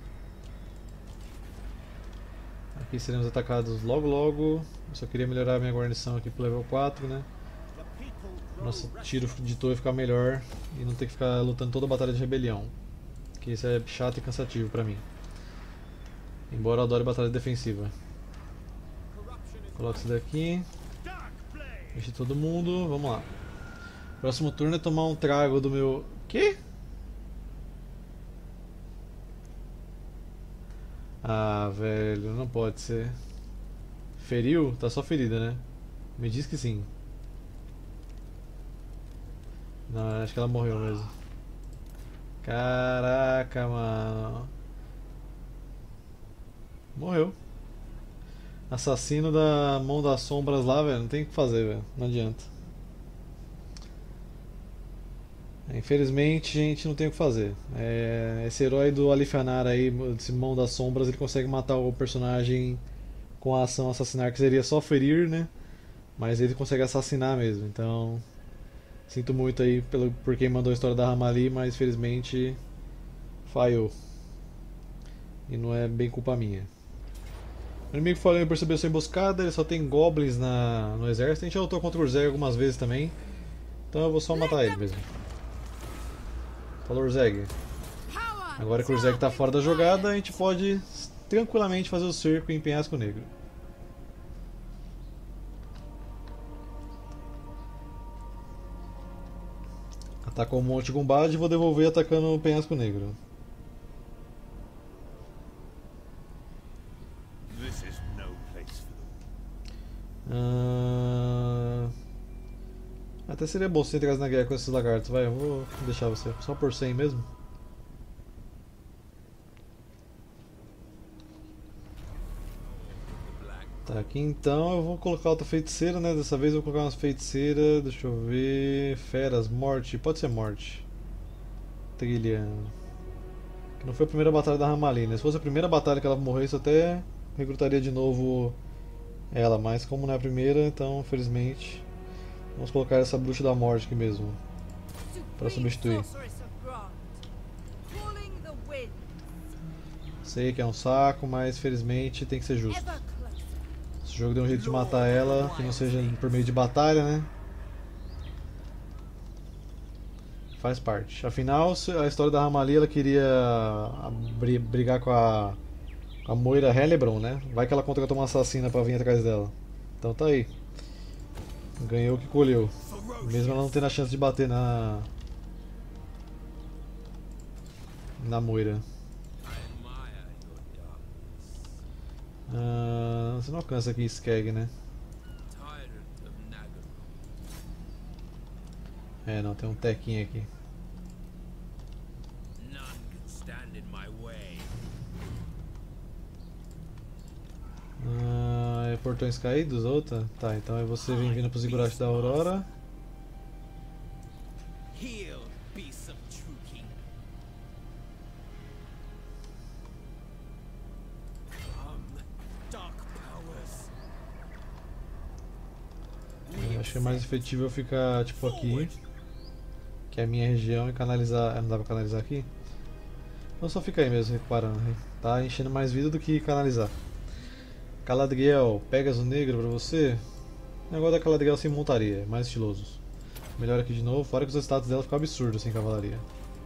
Aqui seremos atacados logo logo. Eu só queria melhorar a minha guarnição aqui pro level 4, né? Nosso tiro de torre ficar melhor e não ter que ficar lutando toda a batalha de rebelião. Que isso é chato e cansativo pra mim. Embora eu adore batalha defensiva. Coloca isso daqui. Enche todo mundo, vamos lá. Próximo turno é tomar um trago do meu... Quê? Ah, velho, não pode ser. Feriu? Tá só ferida, né? Me diz que sim. Não, acho que ela morreu mesmo. Caraca, mano. Morreu. Assassino da mão das sombras lá, velho. Não tem o que fazer, velho. Não adianta. Infelizmente, a gente não tem o que fazer. Esse herói do Alifianar aí, esse mão das sombras, ele consegue matar o personagem com a ação assassinar, que seria só ferir, né? Mas ele consegue assassinar mesmo. Então, sinto muito aí por quem mandou a história da Ramali, mas infelizmente falhou. E não é bem culpa minha. O inimigo falhou em perceber sua emboscada, ele só tem goblins no exército. A gente já lutou contra o Urzeg algumas vezes também. Então eu vou só matar ele mesmo. Falou, Urzeg. Agora que o Urzeg está fora da jogada, a gente pode tranquilamente fazer o cerco em Penhasco Negro. Atacou o Monte Gumbad e vou devolver atacando o Penhasco Negro. Até seria bom se entrasse na guerra com esses lagartos, vai, eu vou deixar você, só por 100 mesmo. Tá, aqui então eu vou colocar outra feiticeira, né, dessa vez eu vou colocar umas feiticeiras, deixa eu ver, feras, morte, pode ser morte. Trilha. Que não foi a primeira batalha da Ramali, né, se fosse a primeira batalha que ela morresse eu até recrutaria de novo ela, mas como não é a primeira, então infelizmente... Vamos colocar essa bruxa da morte aqui mesmo, para substituir. Sei que é um saco, mas felizmente tem que ser justo. Esse jogo deu um jeito de matar ela, que não seja por meio de batalha, né? Faz parte. Afinal, a história da Ramali, ela queria brigar com a Moira Hellebron, né? Vai que ela contratou uma assassina para vir atrás dela. Então tá aí. Ganhou o que colheu. Mesmo ela não tendo a chance de bater na Moira. Você não alcança aqui Skeg, né? Não, tem um tequinho aqui. Portões caídos, outra? Tá, então é você vindo pro Ziggurat da Aurora. Acho que é mais efetivo eu ficar tipo aqui, que é a minha região, e canalizar. Não dá pra canalizar aqui? Então só fica aí mesmo, reparando. Tá enchendo mais vida do que canalizar. Caladriel, Pégaso Negro pra você. O negócio da Caladriel sem montaria, mais estilosos. Melhor aqui de novo, fora que os status dela ficam absurdos sem cavalaria.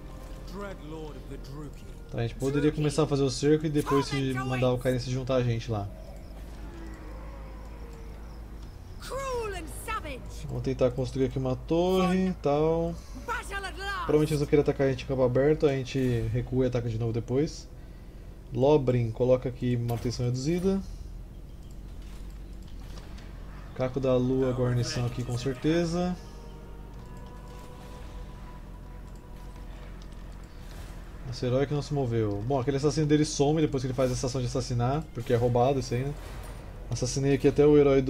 Tá, a gente poderia começar a fazer o cerco e depois se mandar o carinha se juntar a gente lá. Vamos tentar construir aqui uma torre e tal. Provavelmente eles vão querer atacar a gente em campo aberto, a gente recua e ataca de novo depois. Lobrin coloca aqui manutenção reduzida. Caco da Lua, guarnição aqui com certeza. Esse herói que não se moveu. Bom, aquele assassino dele some depois que ele faz essa ação de assassinar, porque é roubado isso aí, né? Assassinei aqui até o herói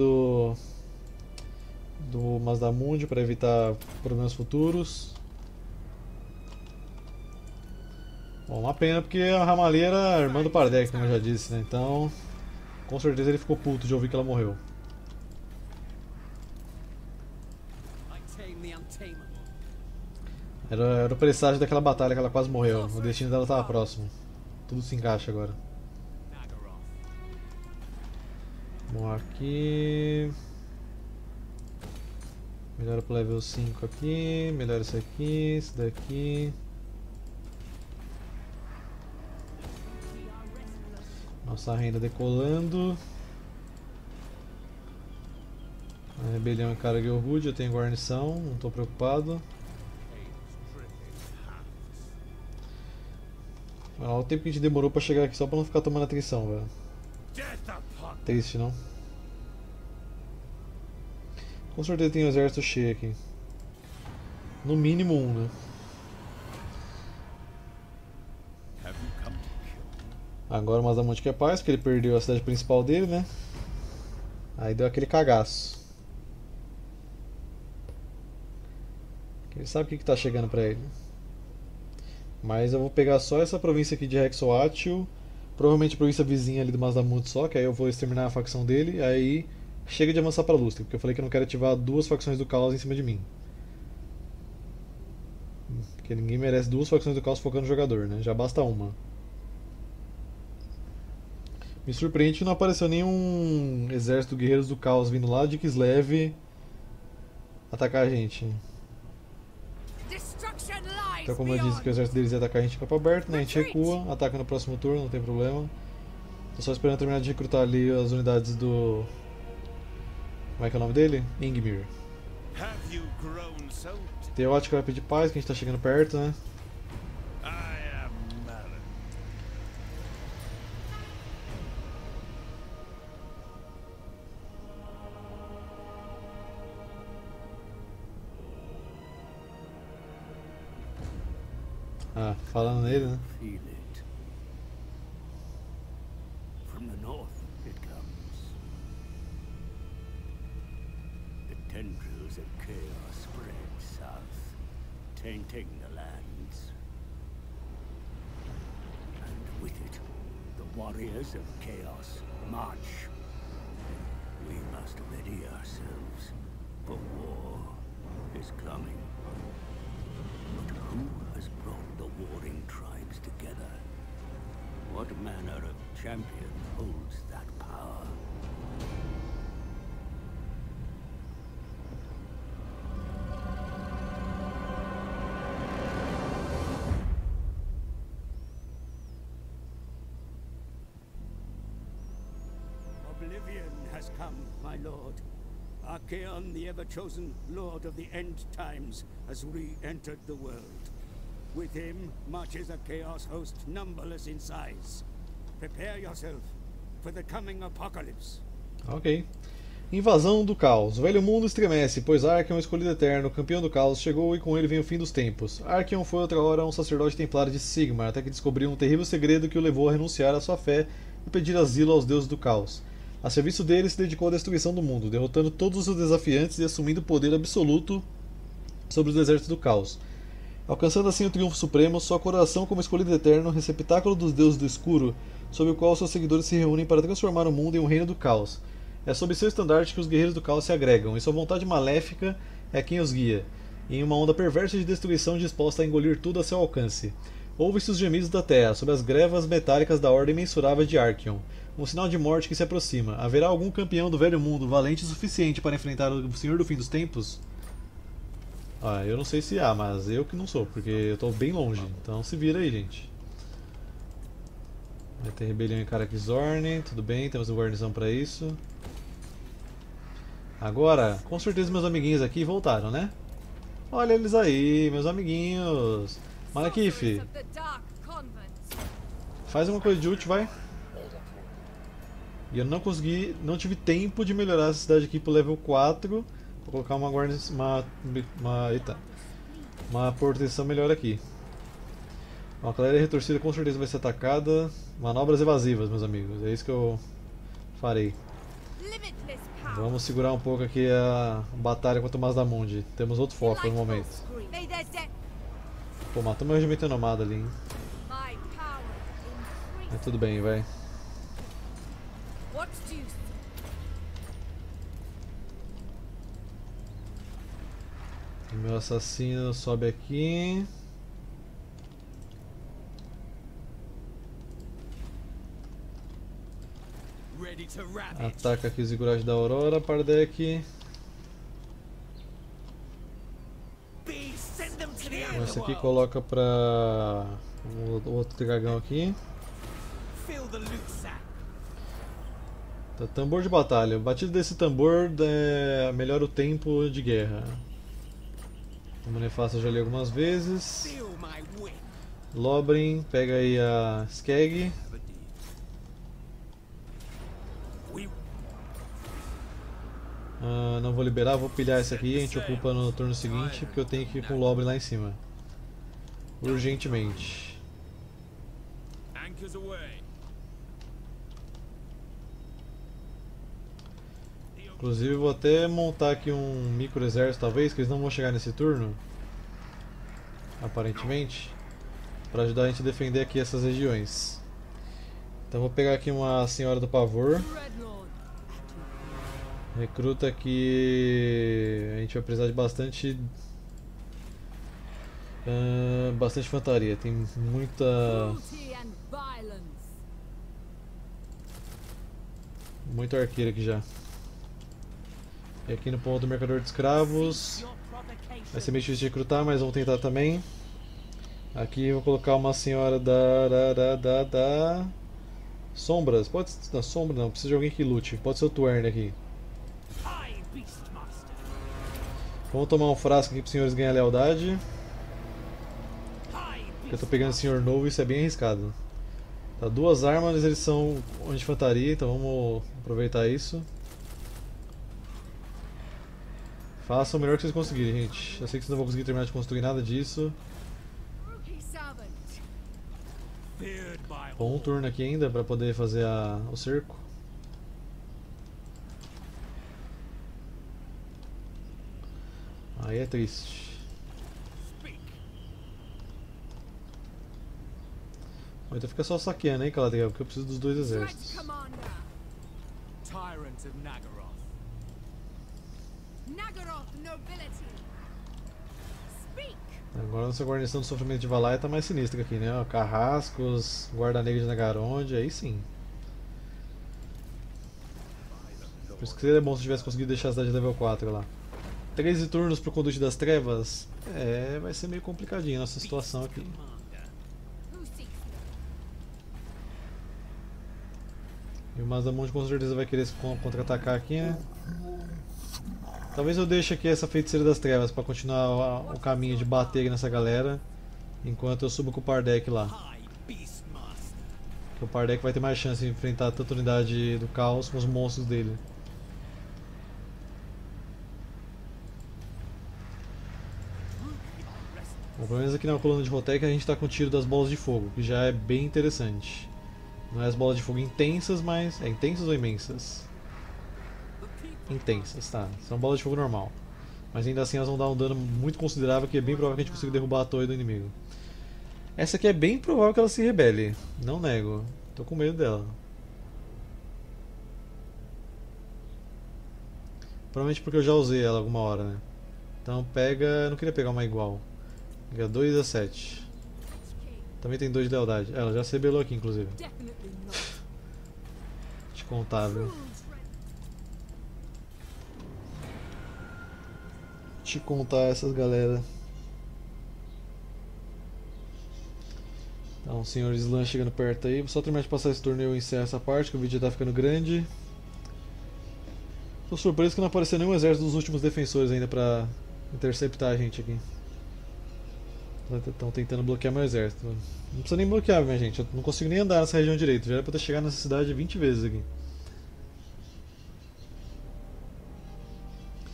do Mazdamundi para evitar problemas futuros. Bom, uma pena porque a Ramalhi era a irmã do Pardek, como eu já disse, né? Então, com certeza ele ficou puto de ouvir que ela morreu. Era o presságio daquela batalha que ela quase morreu. O destino dela estava próximo. Tudo se encaixa agora. Bom, aqui... Melhora pro level 5 aqui, melhora esse aqui, esse daqui. Nossa renda decolando. A rebelião encara Gilhud, eu tenho guarnição, não estou preocupado. Olha o tempo que a gente demorou pra chegar aqui só pra não ficar tomando atenção, velho. Triste, não? Com certeza tem um exército cheio aqui. No mínimo um, né? Agora o Mazdamundi quer paz, porque ele perdeu a cidade principal dele, né? Aí deu aquele cagaço. Ele sabe o que tá chegando pra ele. Mas eu vou pegar só essa província aqui de Hexoatl, provavelmente a província vizinha ali do Mazdamundi só, que aí eu vou exterminar a facção dele, aí chega de avançar pra Lustre, porque eu falei que eu não quero ativar duas facções do caos em cima de mim. Porque ninguém merece duas facções do caos focando no jogador, né? Já basta uma. Me surpreende que não apareceu nenhum exército de guerreiros do caos vindo lá de Kislev atacar a gente. Então, como eu disse que o exército deles ia atacar a gente em campo aberto, né? A gente recua, ataca no próximo turno, não tem problema. Tô só esperando terminar de recrutar ali as unidades do... Como é que é o nome dele? Ingmir. Teótica vai pedir paz, que a gente tá chegando perto, né? Ah, falando nele, né? Tendrils of chaos spread south, tainting the lands. And with it, the warriors of chaos march. We must ready ourselves, for war is coming. But who has brought the warring tribes together? What manner of champion holds that power? Oblivion has come, my lord. Archaon, the ever-chosen lord of the end times, has re-entered the world. With him marches a chaos host numberless in size. Prepare yourself for the coming apocalypse. Ok. Invasão do Caos. O velho mundo estremece, pois Archaon, escolhido eterno, campeão do Caos, chegou e com ele vem o fim dos tempos. Archaon foi outra hora um sacerdote templário de Sigmar, até que descobriu um terrível segredo que o levou a renunciar à sua fé e pedir asilo aos deuses do Caos. A serviço dele, se dedicou à destruição do mundo, derrotando todos os desafiantes e assumindo o poder absoluto sobre os exércitos do Caos. Alcançando assim o triunfo supremo, sua coroação como escolhido eterno, receptáculo dos deuses do escuro, sob o qual seus seguidores se reúnem para transformar o mundo em um reino do caos. É sob seu estandarte que os guerreiros do caos se agregam, e sua vontade maléfica é quem os guia, em uma onda perversa de destruição disposta a engolir tudo a seu alcance. Ouve-se os gemidos da terra, sob as grevas metálicas da ordem imensurável de Archaon, um sinal de morte que se aproxima. Haverá algum campeão do velho mundo valente o suficiente para enfrentar o Senhor do Fim dos Tempos? Ah, eu não sei se há, mas eu que não sou, porque eu estou bem longe. Então se vira aí, gente. Vai ter rebelião em Karak-Zorn, tudo bem, temos uma guarnição para isso. Agora, com certeza meus amiguinhos aqui voltaram, né? Olha eles aí, meus amiguinhos. Malekith, faz uma coisa de útil, vai. E eu não consegui, não tive tempo de melhorar essa cidade aqui pro level 4. Vou colocar uma guarnição, uma proteção melhor aqui. Ó, a galera retorcida com certeza vai ser atacada. Manobras evasivas, meus amigos. É isso que eu farei. Limitless power. Vamos segurar um pouco aqui a batalha contra o Mazdamundi. Temos outro foco no Delightful momento. scream. May their death Pô, matamos o regimento renomado ali, hein? my power Mas increase. tudo bem, vai. What do you see? O meu assassino sobe aqui. Ready to ravage. Ataca aqui os Ziggurat da Aurora, Pardek. Bees, send them to the Bom, esse aqui underworld. coloca pra o outro dragão aqui. Feel the loot sack. Tá, tambor de batalha. O batido desse tambor melhora o tempo de guerra. O Manefasta eu já li algumas vezes. Feel my wind. Lobrin, pega aí a Skeg. We Não vou liberar, vou pilhar esse aqui. A gente ocupa no turno seguinte, porque eu tenho que ir com o Lobrin lá em cima. Urgentemente. anchors away. Inclusive vou até montar aqui um micro exército talvez, que eles não vão chegar nesse turno. Aparentemente. Para ajudar a gente a defender aqui essas regiões. Então vou pegar aqui uma Senhora do Pavor. Dreadlord. Recruta que a gente vai precisar de bastante bastante infantaria. Tem muita Cruelty and violence. muito arqueiro aqui já. E aqui no ponto do mercador de escravos Your provocation. vai ser meio difícil de recrutar, mas vamos tentar também. Aqui eu vou colocar uma senhora da sombras. Pode ser da sombra não, precisa de alguém que lute. Pode ser o Tuern aqui. I, Beastmaster. Vamos tomar um frasco aqui para os senhores ganhar lealdade. I, Porque eu tô pegando senhor novo e isso é bem arriscado. Tá, duas armas, eles são de infantaria, então vamos aproveitar isso. Façam o melhor que vocês conseguirem, gente. Eu sei que vocês não vão conseguir terminar de construir nada disso. Rookie servant. feared by Com um turno aqui ainda para poder fazer o cerco. Aí é triste. speak. Então fica só saqueando, hein, Galadriel, porque eu preciso dos dois Threat exércitos. commander. Tyrant of Nagaroth. Nagaroth nobility. Speak. Agora nossa guarnição do sofrimento de Valaya tá mais sinistra aqui, né? Ó, Carrascos, Guarda Negra de Nagaronde, aí sim. Por isso que seria bom se tivesse conseguido deixar a cidade level 4 lá. 13 turnos pro Conduite das Trevas. Vai ser meio complicadinho a nossa situação aqui. Commander. Who seeks me? E o Mazdamundi com certeza vai querer se contra-atacar aqui, né? Talvez eu deixe aqui essa Feiticeira das Trevas pra continuar o caminho de bater aqui nessa galera. Enquanto eu subo com o Pardek lá. I, Beastmaster. Que o Pardek vai ter mais chance de enfrentar tanta unidade do caos com os monstros dele. Bom, pelo menos aqui na coluna de Rotec a gente tá com o tiro das bolas de fogo, que já é bem interessante. Não é as bolas de fogo intensas, mas. É intensas ou imensas? Intensas, tá. São bolas de fogo normal. Mas ainda assim elas vão dar um dano muito considerável, que é bem provável que a gente consiga derrubar a torre do inimigo. Essa aqui é bem provável que ela se rebele, não nego. Tô com medo dela. Provavelmente porque eu já usei ela alguma hora, né? Então pega. Eu não queria pegar uma igual. Pega 2 a 7. Também tem 2 de lealdade. Ela já se rebelou aqui, inclusive. Definitely not. Te contar, viu? Te contar essas galera. Então, o senhor Slan chegando perto aí. Vou só terminar de passar esse torneio e encerrar essa parte, que o vídeo já tá ficando grande. Tô surpreso que não apareceu nenhum exército dos últimos defensores ainda pra interceptar a gente aqui. Estão tentando bloquear meu exército. Não precisa nem bloquear, minha gente. Eu não consigo nem andar nessa região direito. Já era pra eu ter chegado nessa cidade 20 vezes aqui.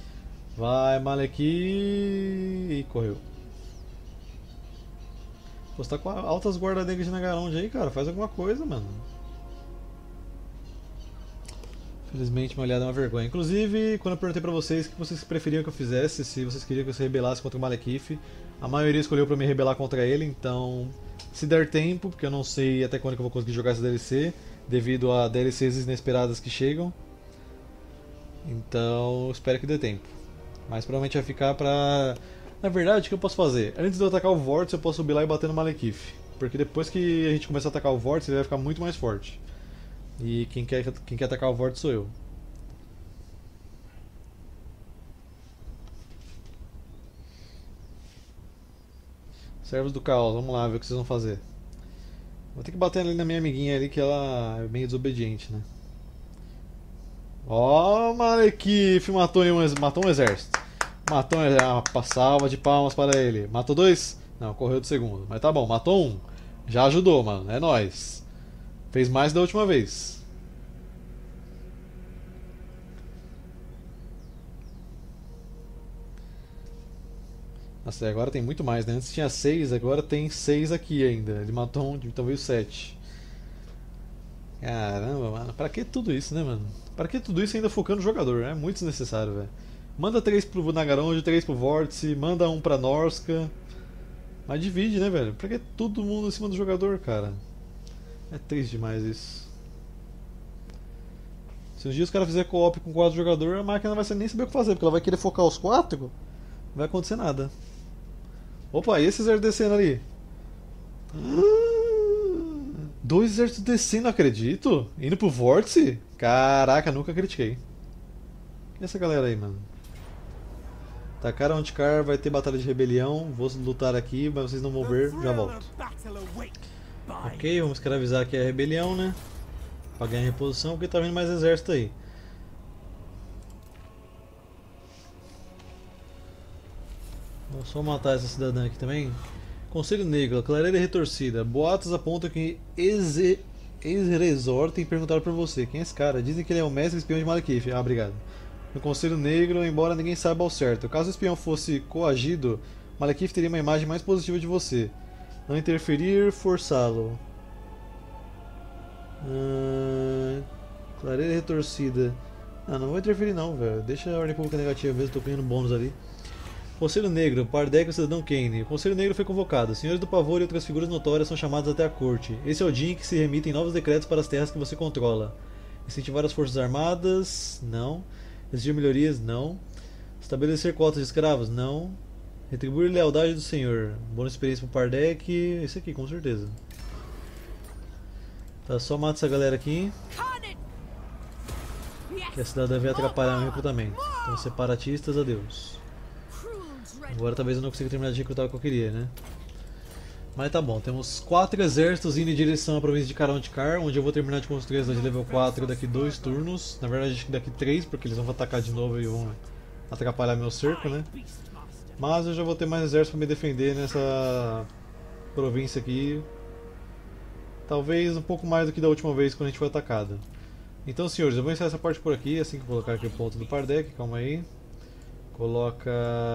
Vai, Maleki! E correu. Pô, você tá com altas guarda-negras de Nagaronde aí, cara. Faz alguma coisa, mano. Infelizmente, minha olhada é uma vergonha. Inclusive, quando eu perguntei pra vocês o que vocês preferiam que eu fizesse, se vocês queriam que eu se rebelasse contra o Malekith, a maioria escolheu pra me rebelar contra ele, então... Se der tempo, porque eu não sei até quando que eu vou conseguir jogar essa DLC, devido a DLCs inesperadas que chegam. Então, espero que dê tempo. Mas provavelmente vai ficar pra... Na verdade, o que eu posso fazer? Antes de eu atacar o Vórtice, eu posso subir lá e bater no Malekith. Porque depois que a gente começar a atacar o Vórtice, ele vai ficar muito mais forte. E quem quer atacar o Vórtice sou eu. Servos do Caos, vamos lá ver o que vocês vão fazer. Vou ter que bater ali na minha amiguinha ali, que ela é meio desobediente, né? Ó, Malekith matou um exército. Matou um exército. Uma salva de palmas para ele. Matou 2? Não, correu do segundo. Mas tá bom, matou 1. Já ajudou, mano. É nóis. Fez mais da última vez. Nossa, agora tem muito mais, né? Antes tinha 6, agora tem 6 aqui ainda. Ele matou 1, então veio 7. Caramba, mano. Pra que tudo isso, né, mano? Pra que tudo isso ainda focando no jogador? É muito desnecessário, velho. Manda 3 pro Nagaronde, 3 pro Vórtice, manda 1 pra Norsca. Mas divide, né, velho? Pra que todo mundo em cima do jogador, cara? É triste demais isso. Se um dia os caras fizerem co-op com 4 jogadores, a máquina não vai nem saber o que fazer, porque ela vai querer focar os 4, não vai acontecer nada. Opa, e esse exército descendo ali? 2 exércitos descendo, não acredito. Indo pro Vórtice? Caraca, nunca critiquei. E essa galera aí, mano? Tacaram Anticar, vai ter batalha de rebelião. Vou lutar aqui, mas vocês não vão ver, já volto. Ok, vamos escravizar aqui a rebelião, né? Pra ganhar reposição, porque tá vindo mais exército aí. Vou só matar essa cidadã aqui também. Conselho Negro, a clareira retorcida. Boatos apontam que Ezresor tem perguntado por você. Quem é esse cara? Dizem que ele é o mestre espião de Malekith. Ah, obrigado. No Conselho Negro, embora ninguém saiba ao certo. Caso o espião fosse coagido, Malekith teria uma imagem mais positiva de você. Não interferir, forçá-lo. Clareira retorcida. Ah, não vou interferir não, velho. Deixa a ordem pública negativa mesmo, tô ganhando bônus ali. Conselho Negro, Pardek e o Cidadão Kane. O Conselho Negro foi convocado. Senhores do Pavor e outras figuras notórias são chamados até a corte. Esse é o dia em que se remitem novos decretos para as terras que você controla. Incentivar as forças armadas? Não. Exigir melhorias? Não. Estabelecer cotas de escravos? Não. Retribuir lealdade do Senhor. Bônus de experiência para o Pardek. Esse aqui, com certeza. Tá, só mata essa galera aqui. Que a cidadã vai atrapalhar o recrutamento. Então, separatistas, adeus. Agora talvez eu não consiga terminar de recrutar o que eu queria, né? Mas tá bom, temos 4 exércitos indo em direção à província de Karantikar, onde eu vou terminar de construir as de level 4 daqui 2 turnos. Na verdade, acho que daqui 3, porque eles vão atacar de novo e vão atrapalhar meu cerco, né? Mas eu já vou ter mais exércitos para me defender nessa província aqui. Talvez um pouco mais do que da última vez quando a gente foi atacado. Então, senhores, eu vou encerrar essa parte por aqui, assim que eu colocar aqui o ponto do Pardek, calma aí. Coloca...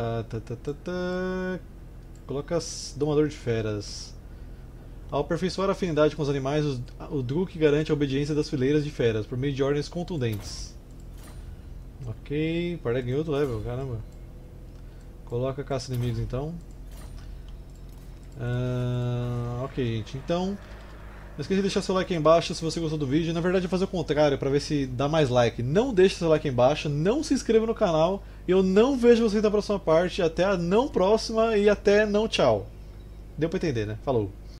Coloca Domador de Feras. Ao aperfeiçoar a afinidade com os animais, o Druk garante a obediência das fileiras de feras, por meio de ordens contundentes. Ok, Pardek ganhou outro level, caramba. Coloca caça inimigos então. Ok, gente, então... Não esqueça de deixar seu like aí embaixo se você gostou do vídeo. Na verdade, eu vou fazer o contrário para ver se dá mais like. Não deixe seu like aí embaixo, não se inscreva no canal. Eu não vejo vocês na próxima parte. Até a não próxima e até não tchau. Deu para entender, né? Falou.